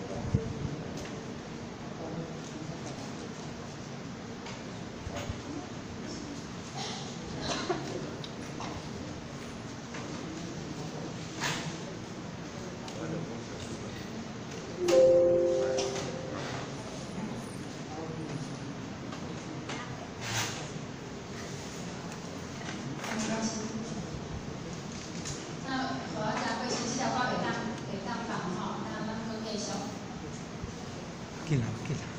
进来，进来。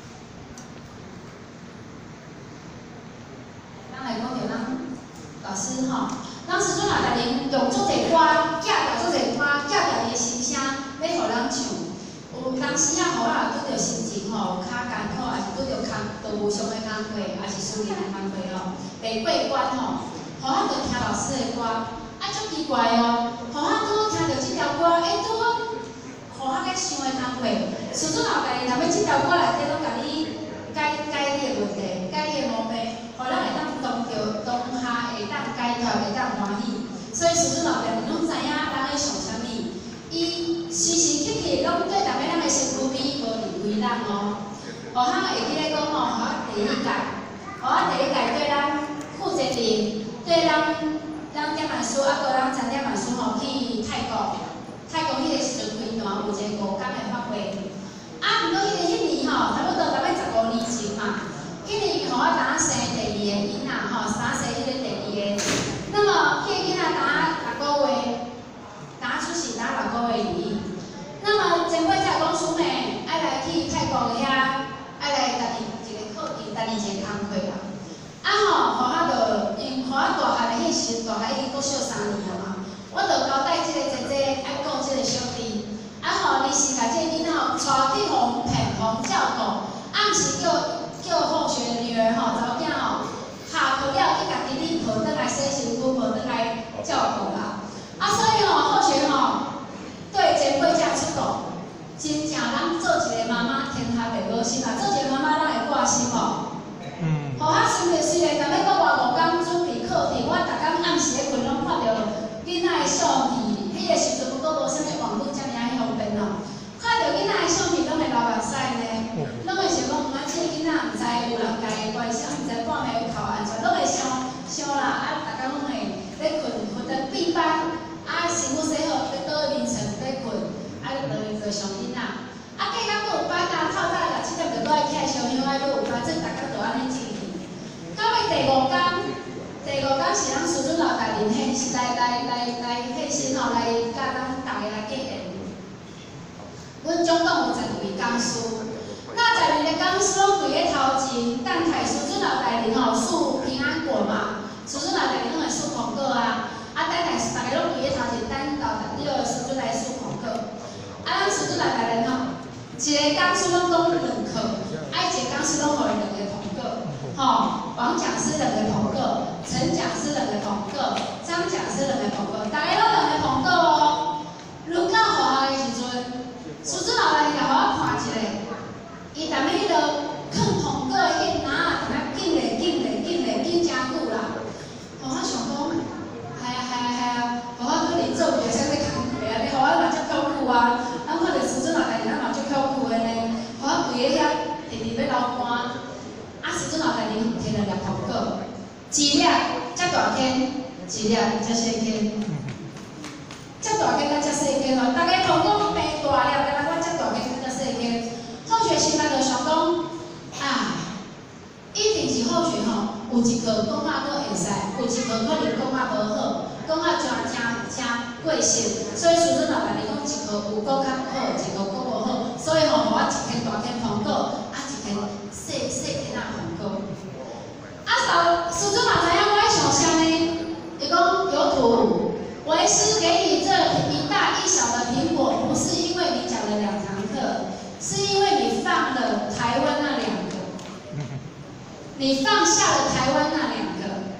咱来讲着咱老师吼，咱师尊也家己用足侪歌，寄条足侪歌，寄条伊的心声，要互咱唱。有当时啊，互我拄着心情吼较艰苦，还是拄着道务上的工课，还是私人的工课吼，袂过关吼，互我着听老师的歌，啊足奇怪哦，互我拄听着即条歌，拄好。互我咧想的工课，师尊老家己若要即条歌内底拢甲你解你的问题，解你的毛病，互咱会当当下会当解脱，会当欢喜。所以师尊老家己拢知影咱咧想啥物，伊时时刻刻拢对逐个咱的身躯边无离开咱哦。互我会记咧讲哦，互我第一届，互我第一届对咱负责任，对咱点万书，啊，个咱参点万书吼去泰国。泰国迄个时阵开团有一个5天的法会，啊，毋过迄年吼，差不多大概15年前嘛，迄年互我当生第2个囡仔吼，三生迄个第2个，那么迄个囡仔当6个月，当出世当6个月而已。那么前辈才讲姊妹爱来去泰国遐，爱来家己一个课程，家己一个工课啦。啊吼，互我着，因互我大汉的迄时，大汉已经搁小3年了嘛。我就交代即个姐姐爱顾即个小弟，啊吼，你是甲即个囡仔吼带去互骗、互照顾，啊毋是叫放学女儿吼查某囝吼下课了去家己哩抱转来洗身躯，抱转来照顾啦。啊，所以吼放学吼对前辈才出动，真正咱做一个妈妈天下袂无心啦，做一个妈妈咱会挂心吼。互我虽然踮咧搁外5工准备课程，我逐工暗时咧困拢看着。囡仔的相片，迄个时阵佫无啥物网络遮尔啊方便哦。看到囡仔的相片，拢会流目屎呢，拢会想讲，即个囡仔毋知有人家己关系，毋知半暝有哭安怎，拢会想啦，啊，逐工拢会咧困得闭班，啊，身躯洗好，要倒去眠床咧困，啊，就上囡仔。啊，隔甲佫有班啊，透早6、7点就搁爱起来烧香，啊，佫有班，即逐工就安尼进去。到尾第5工是咱师尊老家人献是来献身吼，来甲咱大家来结缘。阮总共有12位讲师，那12个讲师拢跪咧头前，等待师尊老家人吼赐平安果嘛。师尊老家人拢会赐苹果啊，等待大家拢跪咧头前，等到第6个师尊来赐苹果。啊，咱师尊老家人吼，一个讲师拢讲2课，一个讲师拢互伊2个苹果。吼，王讲师2个苹果，陈讲师2个苹果，张讲师2个苹果，大家拢2个苹果哦。轮到学校的时阵，师尊老家人互我看一下，伊踮咧迄落放苹果的迄篮啊，踮咧紧真久啦。互我想讲，系啊，互我可能做袂啥物工课啊，你互我嘛足苦苦啊。咱看着师尊老家人，咱嘛足苦苦的呢。互我跪咧遐，直直要流汗。啊，师尊老家人摕2粒苹果，一粒遮大根，一粒遮小根，遮大根甲遮小根哦。大家苹果变大粒，但我遮大根甲遮小根。放学时咱就想讲，啊，一定是放学吼，有一课讲啊佫会使，有一课可能讲啊无好，讲啊真过心。所以师尊老家人讲一课有讲较好，一课讲无好，所以吼，互我1根大根苹果，啊1根细根仔苹果。啊，师尊嘛知影我咧想啥呢？伊讲有土，为师给你这一大一小的苹果，不是因为你讲了2堂课，是因为你放了台湾那2个，你放下了台湾那2个。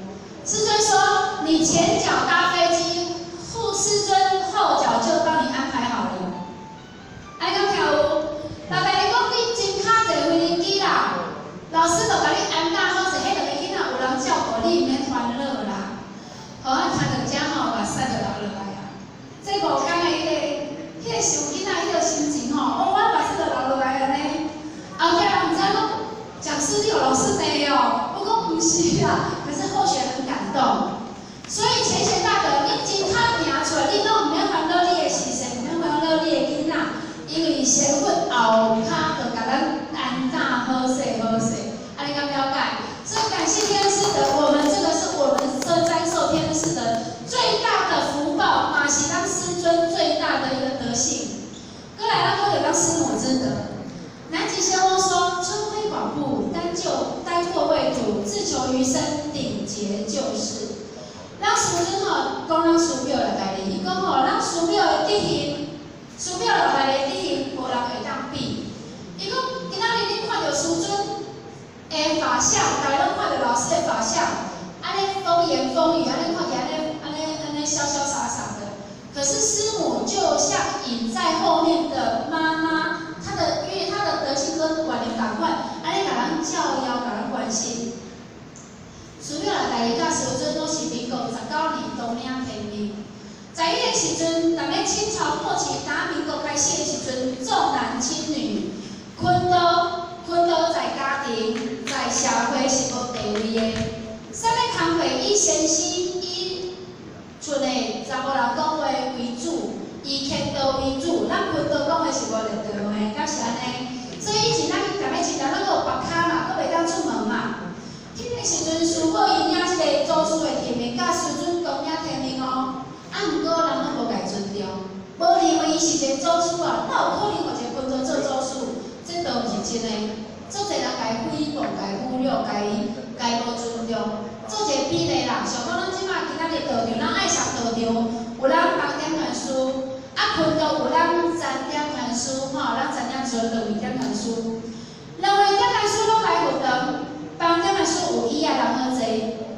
品节就是。咱师尊吼讲咱寺庙的代志，伊讲吼，咱寺庙的德行，寺庙内底的德行，无人会当比。伊讲今仔日你看到师尊的法相，大家拢看到老师的法相，安尼风言风语，安尼看起来安尼潇潇洒洒的。可是师母就像隐在后面的妈妈，因为她的德性跟晚年赶快，安尼甲人照耀，甲人关心。寺庙内代志甲师尊都是民国19年东领天命。在迄个时阵，当咧清朝末期打民国开始的时阵，重男轻女，困倒在家庭，在社会是无地位的。啥物工课以先生以厝内查某人讲话为主，以劝导为主，咱困倒讲话是无立场的，敢是安尼？所以以前咱去逐个市场，咱搁有白卡嘛，搁袂当出门嘛。迄个时阵，师父伊领即个祖师的天命，甲师尊同领天命哦。毋过人拢无甲伊尊重，无认为伊是一个祖师啊，哪有可能互一个分道做祖师？这都毋是真诶。做侪人甲伊诽谤、甲伊侮辱、甲伊无尊重，做一个比例啦。像讲咱即摆今仔日道场，咱爱上道场，有人8点传书，困倒有人3点传书，吼，咱3点传2点传书，2点传书拢来运动，8点传书有伊啊人好济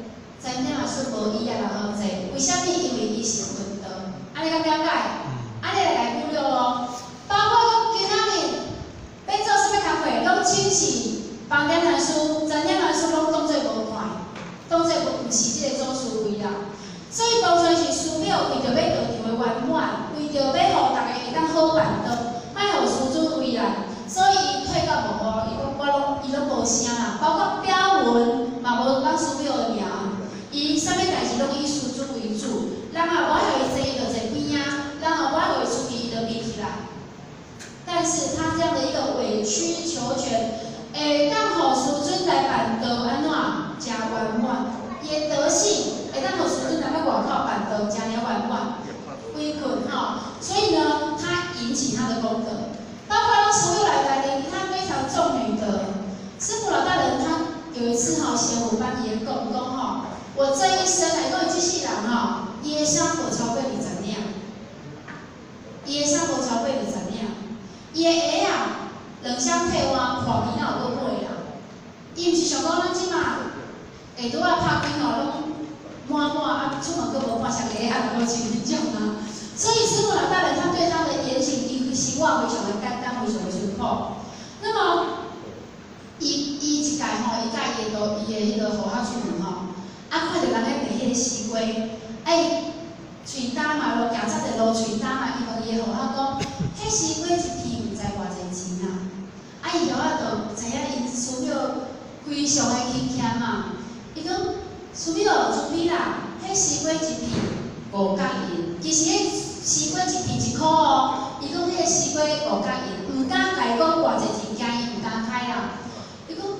，3点传书无伊啊人好济，为虾米？因为伊是运动，安尼敢了解？安尼来甲伊侮辱哦，包括讲今仔日。要做啥物工课，拢亲是8点传书、3点传书，拢当做无看，当做毋是即个祖师位啦。所以当初是寺庙为着要道场的圆满，为着要互大家会当好办道，莫互师尊为难，所以伊退到幕后，伊拢无声啦。包括标文嘛无讲寺庙的名，伊啥物代志拢以师尊为主。人也无互伊坐，伊就坐边仔；人也无互伊出去，伊就闭起来。但是他这样的一个委曲求全，会当互师尊来办道安怎真圆满？伊的德性会当互师尊来到外口办道真了圆满，规群吼。所以呢，他引起他的功德，包括让所有来的他非常重女德。师父老大人他有一次吼，贤武班也讲吼，我这一生来讲这世人吼，伊的生无超过20领，伊的生无超过20领。伊的鞋啊，2双替换，看伊哪有搁买啦？伊毋是想讲咱即马下拄仔拍开吼，拢满出门搁无换双鞋啊，无像迄种啊。所以师父老大人他对他的言行，伊希望非常的简单，非常的淳朴。那么，伊一届吼，伊甲伊的迄个护学出门吼，看着人咧卖迄个西瓜，喙焦嘛，路行差者路喙焦嘛，伊问伊的护学讲，迄西瓜一片。偌济钱啊！伊后仔就知影因寺庙非常的勤俭嘛。伊讲寺庙一片啦，迄西瓜一片5角银。其实迄西瓜一片1箍哦。伊讲迄个西瓜5角银，毋敢甲伊讲偌济钱，惊伊毋敢开啦。伊讲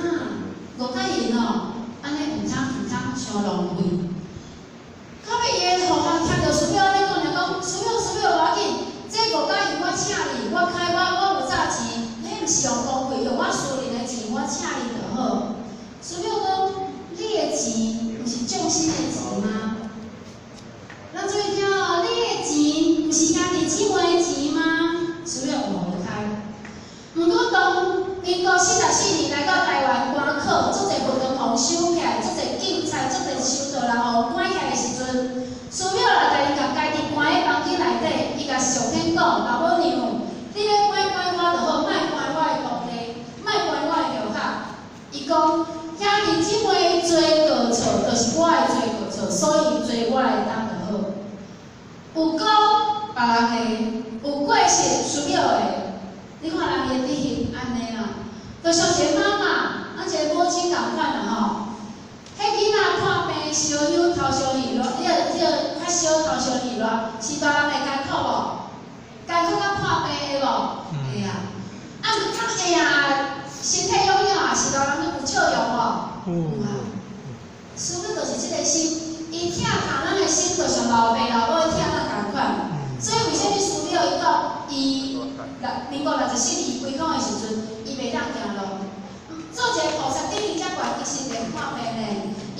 5角银哦，安尼毋通伤浪费。到尾伊的护学听到寺庙安尼讲，就讲寺庙无要紧。这5角银我请你，我有早钱，迄毋是用公费，用我私人的钱，我请你就好。师父讲，你的钱毋是众生的钱吗？咱注意听哦，你的钱毋是兄弟姊妹的钱吗？师父无开。毋过当民国44年来到台湾关口，足侪运动员收起来，足侪警察、足侪修道人互关起来的时阵，寺庙内底甲家己关喺房间内底，伊甲上天讲，老母娘，你要关我就好，莫关我的徒弟，莫关我的庙客。伊讲兄弟姊妹做过错，就是我的做过错，所以做我来当就好。有讲别人的，有过是寺庙的。你看人伊的德行安尼啦，就像一个妈妈，一个母亲共款啦吼。迄囡仔看病烧香头烧耳热，发烧头烧耳热，是大人会艰苦无？艰苦甲破病的无？会啊。会啊，身体踴跃啊，是大人有笑容无？有啊。师父就是即个心，伊疼痛咱的心，就像老爸老母疼咱共款。所以为什么寺庙伊到民国64年开工的时阵，伊袂当行路。做一个菩萨德行遮悬，伊是袂看病的。伊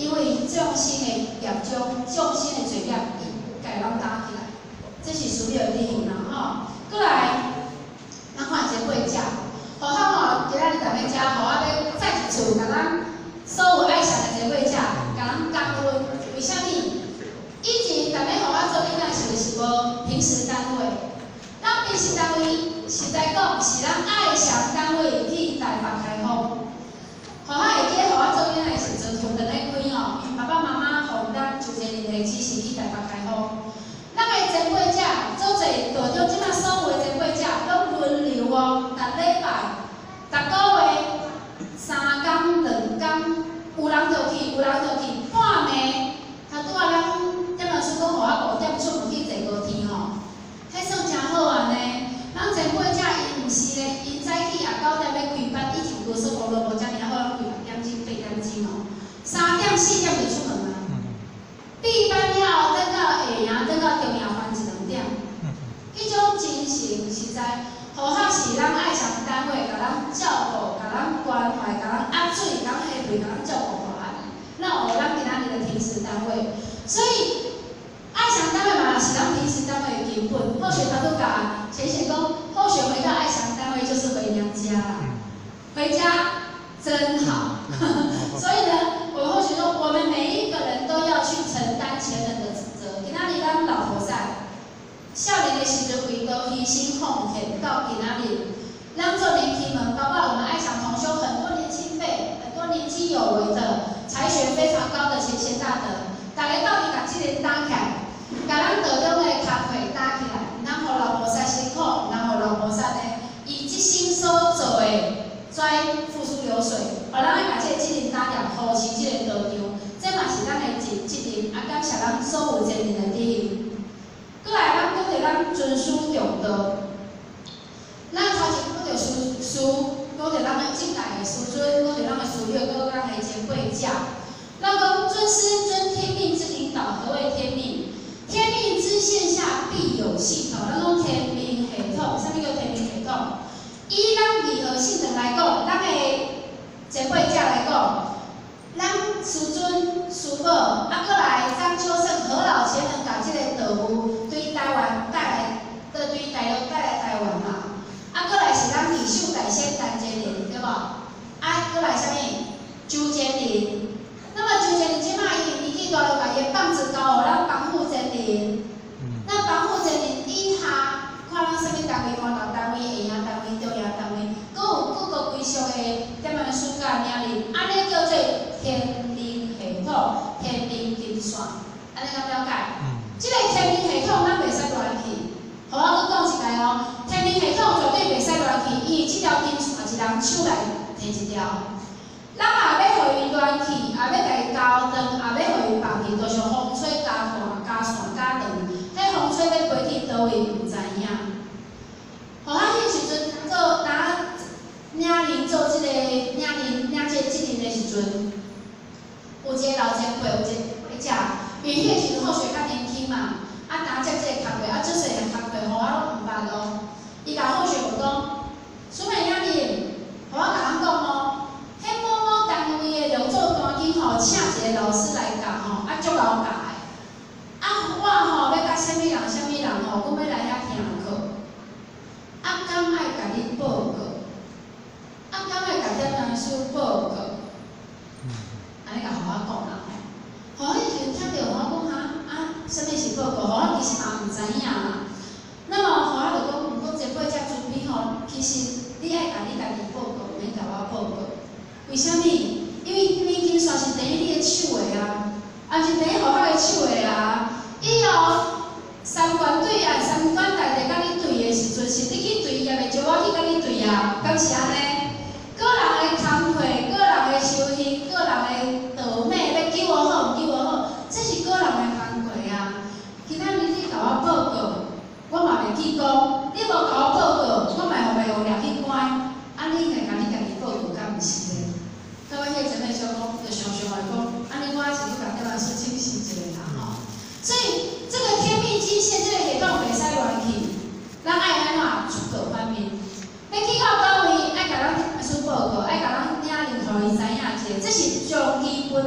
因为众生的业障、众生的罪孽，家人担起来，这是需要利用啦吼。过来，咱看一个过节，好好吼，今仔日大家遮，互我要载一厝，甲咱所有爱上的一个过节，甲咱感恩。为虾米？以前大家互我做囡仔时是无平时单位，咱平时单位实在讲是咱爱上单位去台北开放。互我会记得，互我做囡仔时阵，从两个开哦，因爸爸妈妈互咱就一个日支持去台北开放。咱的前辈者，做侪道中即马所有的前辈者，拢轮流哦，逐礼拜、逐个月、3天、2天，有人就去，有人就去，半暝，他拄啊咱点老师讲，互我5点出门去坐高铁吼，迄算真好啊呢。咱前辈者伊毋是咧，伊早起也9点要开班，以前高速公路无遮尔好，咱开6点钟、8点钟哦，3点、4点就出门啊。闭班了后，等到下暝，等到中夜翻1、2点，迄种精神实在，好好是咱爱上单位，甲咱照顾，甲咱关怀，甲咱压水，甲咱下水，甲咱照顾好安尼。那有咱今仔日的平时单位，所以爱上单位嘛是咱平时单位的根本。或许他都讲，浅显讲，或许回到爱上单位就是回娘家啦，回家真好。所以呢，我或许说，我们每一个人都要去承担前人的职责。今仔日咱老菩萨，少年的时阵为都牺牲奉献，到今仔日，咱做年轻人，包括我们爱上同修，很多年轻辈，很多年纪有为的，才学非常高的贤贤大德，大家到底把这个打起来，把咱道中的工课打起来，然后老菩萨辛苦，然后老菩萨呢，以这心所做的跩付诸流水，互咱来把这个责任担了，扶持这个道场，这嘛是咱的责任，啊，感谢咱所有前人的底蕴。过来，咱讲到咱尊师重道，咱头前讲到师，讲到咱的进来的师尊，讲到咱的师友，讲到咱的前辈者。咱讲尊师尊天命之领导，何谓天命？天命之线下必有系统，咱讲天命系统，啥物叫天命系统？以咱义和性德来讲，咱的前辈者来讲，咱师尊、师母，啊，过来张秋生何老前人把这个道务对台湾带来，对大陆带来台湾嘛，啊，过来是咱李秀大仙陈前人，对无？啊，过来啥物？周前人。那么周前人即摆伊年纪大了，把伊棒子交予咱帮扶前人。那帮扶前人以下，看咱啥物单位，官道单位、下营单位、中央单位，阁有各个归属的点样暑假领领，安尼叫做天命系统、天命金线，安尼敢了解？即个天命系统咱袂使乱去，互我搁讲一下哦，天命系统绝对袂使乱去，因为即条金线是人手来摕一条。咱也要互伊乱去，也要甲伊交断，也要互伊放去，就是风吹加断、加线、加断。迄风吹要飞去倒位，毋知影。互我迄时阵做领人做即个领这个责任的时阵，有一个老前辈，有一个者，因为迄时阵好学较年轻嘛，啊担接即个工课，啊做细个工课，互我拢毋捌咯。伊甲好学就讲，苏美领人，互我甲人讲哦。单位的留作单去吼，请一个老师来教吼，啊足够教的。啊，我吼要甲啥物人吼，阮要来遐听课。啊，敢爱甲你报告，啊，敢爱甲点样书报告，安尼甲互我讲啦吼。互迄时阵听着，互我讲啊，啥物是报告？互我其实嘛毋知影啦。那么互我就讲，毋过前辈遮准备吼，其实你爱甲你家己报告，免甲我报告。为虾米？因为金线是第一你的手的啊，啊是第一互我的手的啊。以后三官对啊，三官内底甲你对的时阵，是你去对，也袂招我去甲你对啊，敢是安尼？个人的工课，个人的修行，个人的道美，要救我好，毋救我好，这是个人的工课啊。今仔日你甲我报告，我嘛袂去讲；你无甲我报告，我嘛袂互掠去关。啊，你家己报告，敢毋是咧？各位迄前辈小讲，就常常来讲，安尼我是去甲点来说清晰一个啦吼。所以这个天命金线这个系统袂使乱去，咱爱安怎出口方面，要去到倒位，爱甲咱书报告，爱甲咱领人互伊知影者，这是最基本的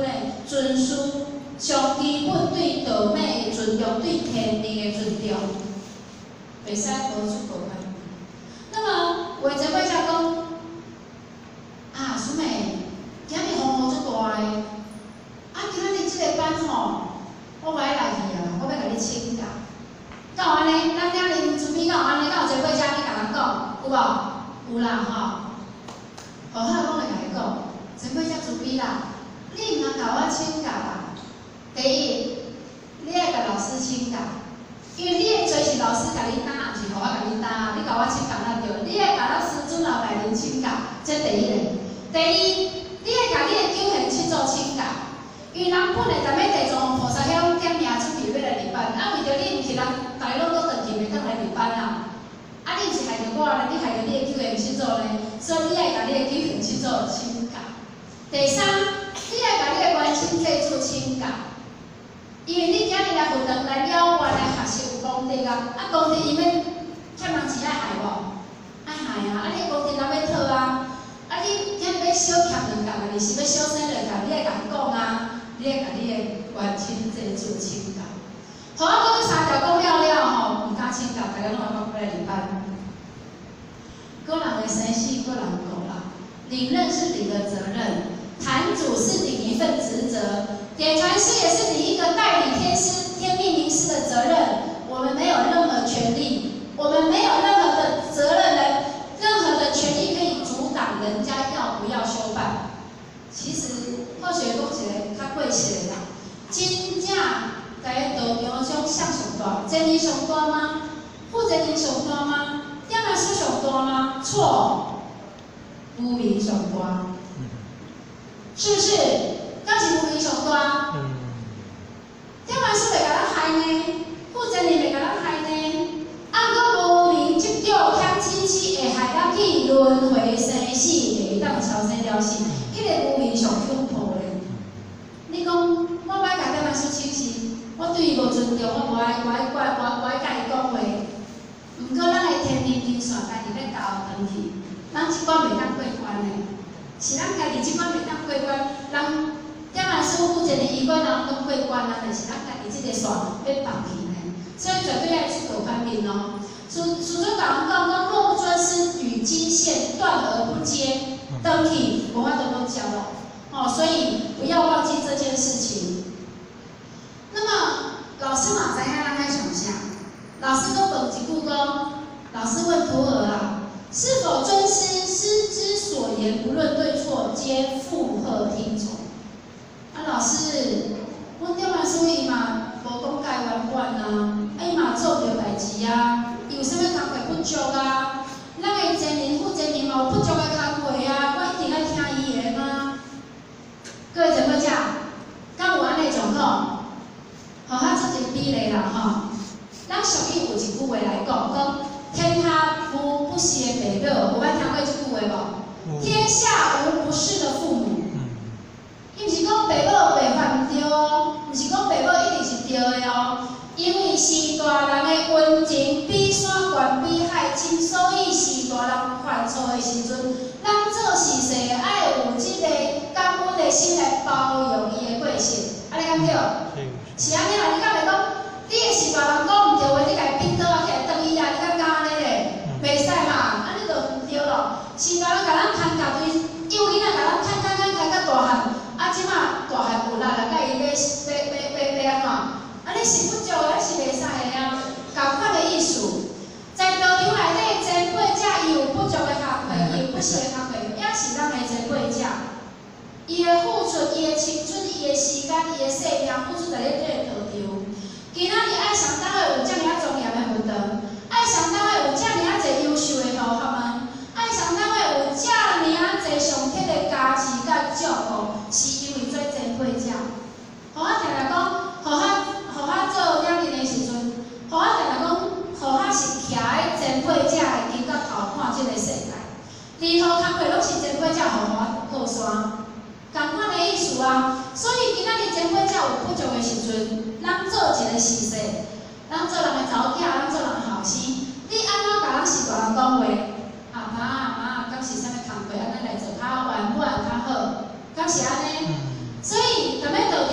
尊师，上基本对道美的尊重，对天命的尊重，袂使无出国番。那么有的前辈才讲，啊，师妹，今日风雨足大的，啊，今仔日即个班吼，我无爱来去啊，我要甲你请假。敢有安尼？咱领领厝边敢有安尼？敢有前辈才去甲人讲，有无？有啦吼。好好，我会甲你讲，前辈才厝边啦，你毋通甲我请假啦。第一，你爱甲老师请假，因为你的做是老师甲你担，毋是互我甲你担。你甲我请假那对，你爱甲咱师尊老大人请假，这第一个。第二，你爱甲你的九贤七祖请假，因为人本来踮咧地藏王菩萨遐点名出去要来入班，啊为着你毋是人，大家拢倒转去袂当来入班啦。啊，你毋是害着我咧，你害着你的九贤七祖咧，所以你爱甲你的九贤七祖请假。第三，你爱甲你的关亲祭祖请假。因为你今日来学堂来了，原来学习有功德啊，啊功德伊要欠人钱爱害无？爱害啊！啊你功德人要讨啊！啊你今日要小欠两角，还是要小生两角？你爱甲伊讲啊！你爱甲你的冤亲祭祖请假。好，我讲三条讲了吼，毋敢请假，大家拢爱讲过来入班。个人的生死，个人讲啦，领任是你的责任，坛主是你一份职责。点传师也是你一个代理天命名师的责任，我们没有任何权利，我们没有任何的责任任何的权利可以阻挡人家要不要修办。其实或许讲一个较过实的啦，真正在道场中像上大，真理上大吗？负责人上大吗？点传师上大吗？错，无名上大，是不是？敢是无名上大？点传师袂甲咱害呢，负责人袂甲咱害呢。啊，搁无名执着欠亲戚，会害咱去轮回生死，袂当超生了死。迄个无名上恐怖咧。你讲我歹甲点传师请示，我对伊无尊重，我无爱甲伊讲话。毋过咱的天命经线家己要交转去，咱即关袂当过关的，是咱家己即关袂当过关，人。点传师负责人伊个人拢过关啊，但是咱家己即个线要放弃呢，所以绝对要出国翻面咯。师尊甲人讲，若不尊师与金线断而不接，登去无法度讲交咯。哦，所以不要忘记这件事情。那么老师嘛，知影咱爱想啥？老师都问一句讲，老师问徒儿啊，是否尊师？师之所言，不论对错，皆附和听从。啊，老师，阮点传师伊嘛无讲解完本啊，伊嘛做着代志啊，伊有啥物工课不足啊？咱的前任、副前任嘛有不足的工课啊，我一定要听伊的吗？各位前辈者，敢有安尼状况？好，较出一个比例啦吼。咱俗语有一句话来讲，天下无不是的爸母，有捌听过这句话无？天下无不是的父母。伊毋是讲爸母白法毋对哦，毋是讲爸母一定是对的哦，因为是大人的温情比山悬比海深，所以是大人犯错的时阵，咱做事势爱有即个感恩的心来包容伊的过失，安尼敢对？是安尼啦，你敢袂讲，你的是大人讲毋对话，你家变倒啊起来等伊啊，你敢安尼咧？袂使嘛，安尼就毋对咯。是大人甲咱牵家对，幼囡仔甲咱牵到大汉。啊，即马大汉有力啦，甲伊要安怎？安尼是不足的，安是袂使的啊。同款的意思，在道场内底前辈者伊有不足的工课，伊有不是的工课，也是咱的前辈者。伊的付出，伊的青春，伊的时间，伊的生命付出在咧这个道场。今仔日爱上当个有遮尔啊庄严的学堂，爱上当个有遮尔啊侪优秀的同学们，爱上当个有遮尔啊侪上铁的加持甲照顾。是因为做前辈者，互我定定讲，互我做领导的时阵，互我定定讲，互我是徛在前辈者的肩胛头看这个世界。任何工课拢是前辈者互我靠山，同款的意思啊。所以今仔日前辈者有不足的时阵，咱做一个事势，咱做人的查某囝，咱做人的后生，你安怎甲咱是大人讲话？阿妈，敢是啥物工课？安尼来做较圆满较好。敢是安尼，所以踮咧道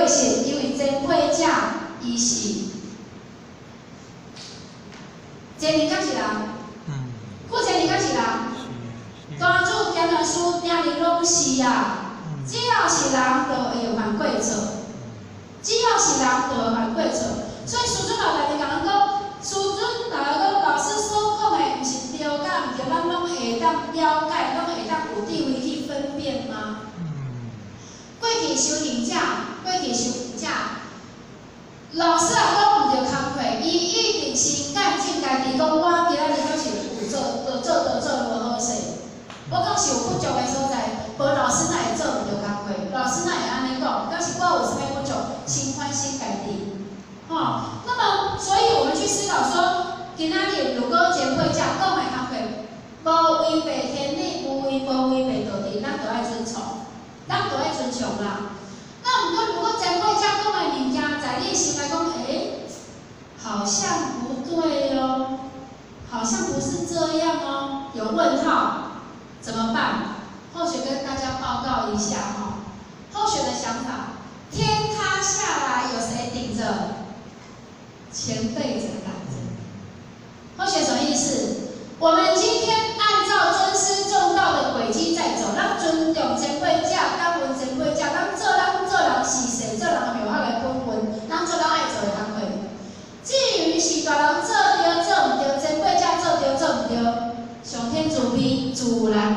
为是因为前辈者伊是前年敢是人，过前年敢是人，大主兼传师定定拢是啊。只要是人，就会犯过错。只要是人，就会犯过错。所以师尊老大就甲咱讲，师尊老师所讲的，毋是对甲毋对，咱拢会当了解，拢会当有智慧去分辨吗？过去修行者，老师也讲毋着工课，伊一定是干净家己讲，我今仔日就是有做无好势。我讲是有不足的所在，无老师哪会做毋着工课？老师哪会安尼讲？表示我有啥物不足，先反省家己。那么，所以我们去思考说，今仔日如果前辈者讲的工课无违背天理，无违背道理，咱就爱遵从，咱就爱遵从啦。那如果前辈者讲的物件，在你心来讲，好像不对哦，好像不是这样哦，有问号。怎么办？后学跟大家报告一下后学的想法：天塌下来有谁顶着？前辈者挡着。后学什么意思？我们今天按照尊师重道的轨迹在走，咱尊重前辈者，感恩前辈者，咱做人是谁？做人有法的本分，咱做人爱做的工课。至于是大人做对做唔对，前辈者做对做唔对。上天慈悲，自然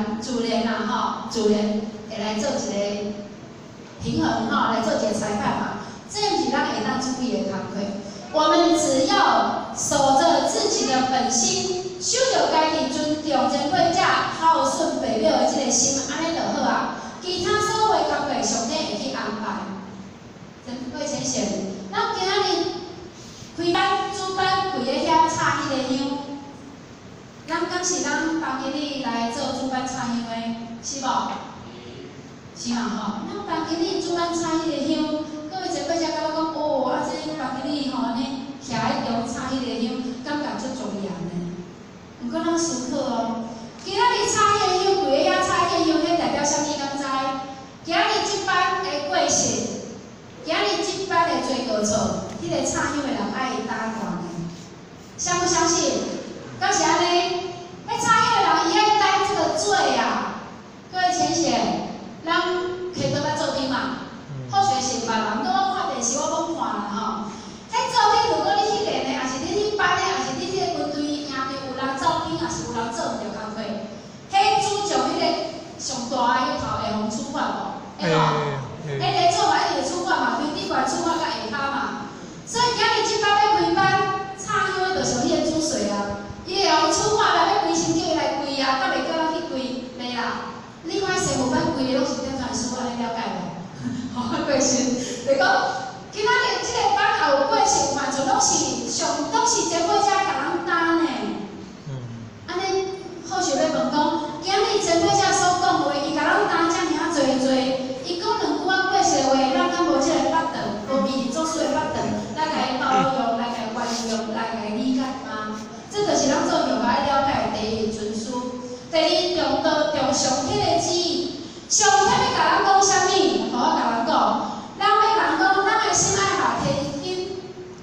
会来做一个平衡来做一个裁判嘛。这毋是咱会当注意的工课。我们只要守着自己的本心，守着家己尊重前辈者、孝顺爸母的这个心，安尼就好啊。其他所有的工课，上天会去安排。各位先生，咱今仔日开班主班规个遐插迄个香。咱敢是咱班经理来做主办插香的，是无？是嘛咱班经理主办插迄个香，各位前辈才甲我讲，这班经理安尼徛喺中插迄个香，感觉足庄严的。毋过咱思考今仔日插迄个香，规个遐插迄个香，迄代表啥物？敢知？今仔日这班的过程，今仔日这班的做过错，迄个插香的人爱打断的，相不相信？敢是安尼？插香的人伊爱担这个罪啊！各位浅显，咱摕倒来做阵嘛？或许是别人都我看电视，我拢看啦迄做阵，如果你去练的，也是你去班的，也是你迄个军队赢着有人走兵，也是有人做毋着工课，迄主将迄个上大的迄头会互处罚无？会无？迄个做嘛一定会处罚嘛，规底管处罚甲下骹嘛。所以今日即摆要开班，插香的就是迄个主水啊。伊会互处罚来要规身叫伊来跪啊，甲袂叫咱去跪，袂啦。你看师傅班跪的拢是点传师，安尼了解无？过程，就讲今仔日即个班也有过程，完全拢是前辈者甲人担的。安尼好想要问讲，今日前辈者所讲话，伊甲咱担遮尔济，伊讲两句仔过世话，咱敢无即个法度，无面做事的法度，来甲伊包容，来甲伊原谅，来甲伊理解吗？这就是咱做牛排了解的第一尊师，第二重道重上天的旨意。上天要甲咱讲啥物？互我甲咱讲，咱要甲咱讲，咱的心爱下天心，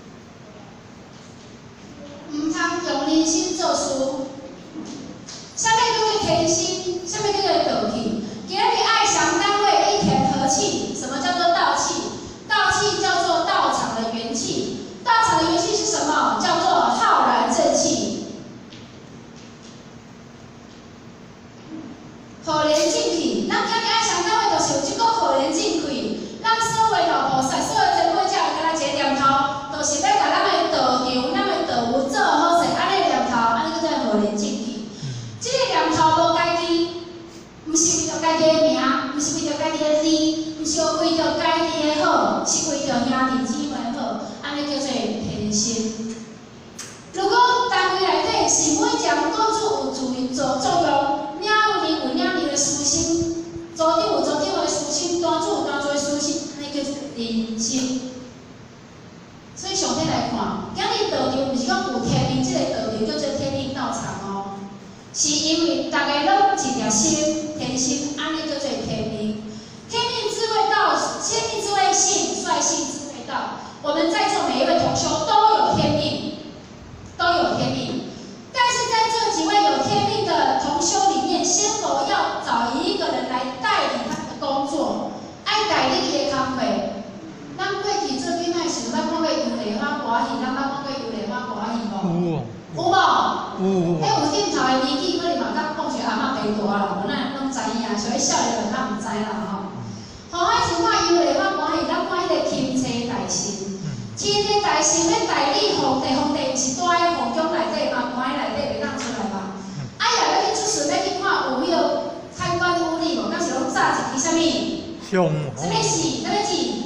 毋通用人心做事。啥物叫做天心？啥物叫做道气？今日爱祥单位一田和气，什么叫做道气？道气叫做道场的元气。道场的元气是什么？叫做浩然正气。可怜净气，咱今日爱想单位就是有即个可怜净气，咱所有老菩萨、所有前辈者会甲咱一个念头，就是要甲咱的道场、咱的道务做好势，安尼念头，安尼叫做可怜净气。即个念头无家己，毋是为着家己的名，毋是为着家己的利，毋是为着家己的好，是为着兄弟姊妹好，安尼叫做天心。如果单位内底是每一项各自有作用，领导人有领导的私心，组长有组长的私心，单主有单主的私心，安尼叫做人心。所以上天来看，今日道场毋是讲有天命，即个道场叫做天命道场哦，是因为大家拢一条心，天心，安尼叫做天命。天命智慧道，天命智慧性率性我们在座每一位同修都有天命，都有天命。但是在这几位有天命的同修里面，先佛要找一个人来代理他的工作，爱代理伊的工作。咱过去做囡仔时，咱看过油梨花歌戏，咱看过油梨花歌戏无？有无？有。迄有顶头的年纪，可能嘛甲讲是阿嬷白大啦，无咱拢知影，所以少年人较毋知啦吼。吼，迄时看油梨花歌戏，咱看迄个钦差大臣，钦差大臣要代理皇帝，皇帝毋是住喺皇宫内底嘛，关喺内底袂当出来嘛。哎呀，要去出巡，要去看有迄个参观污吏无？敢是拢炸一支啥物？什么戏？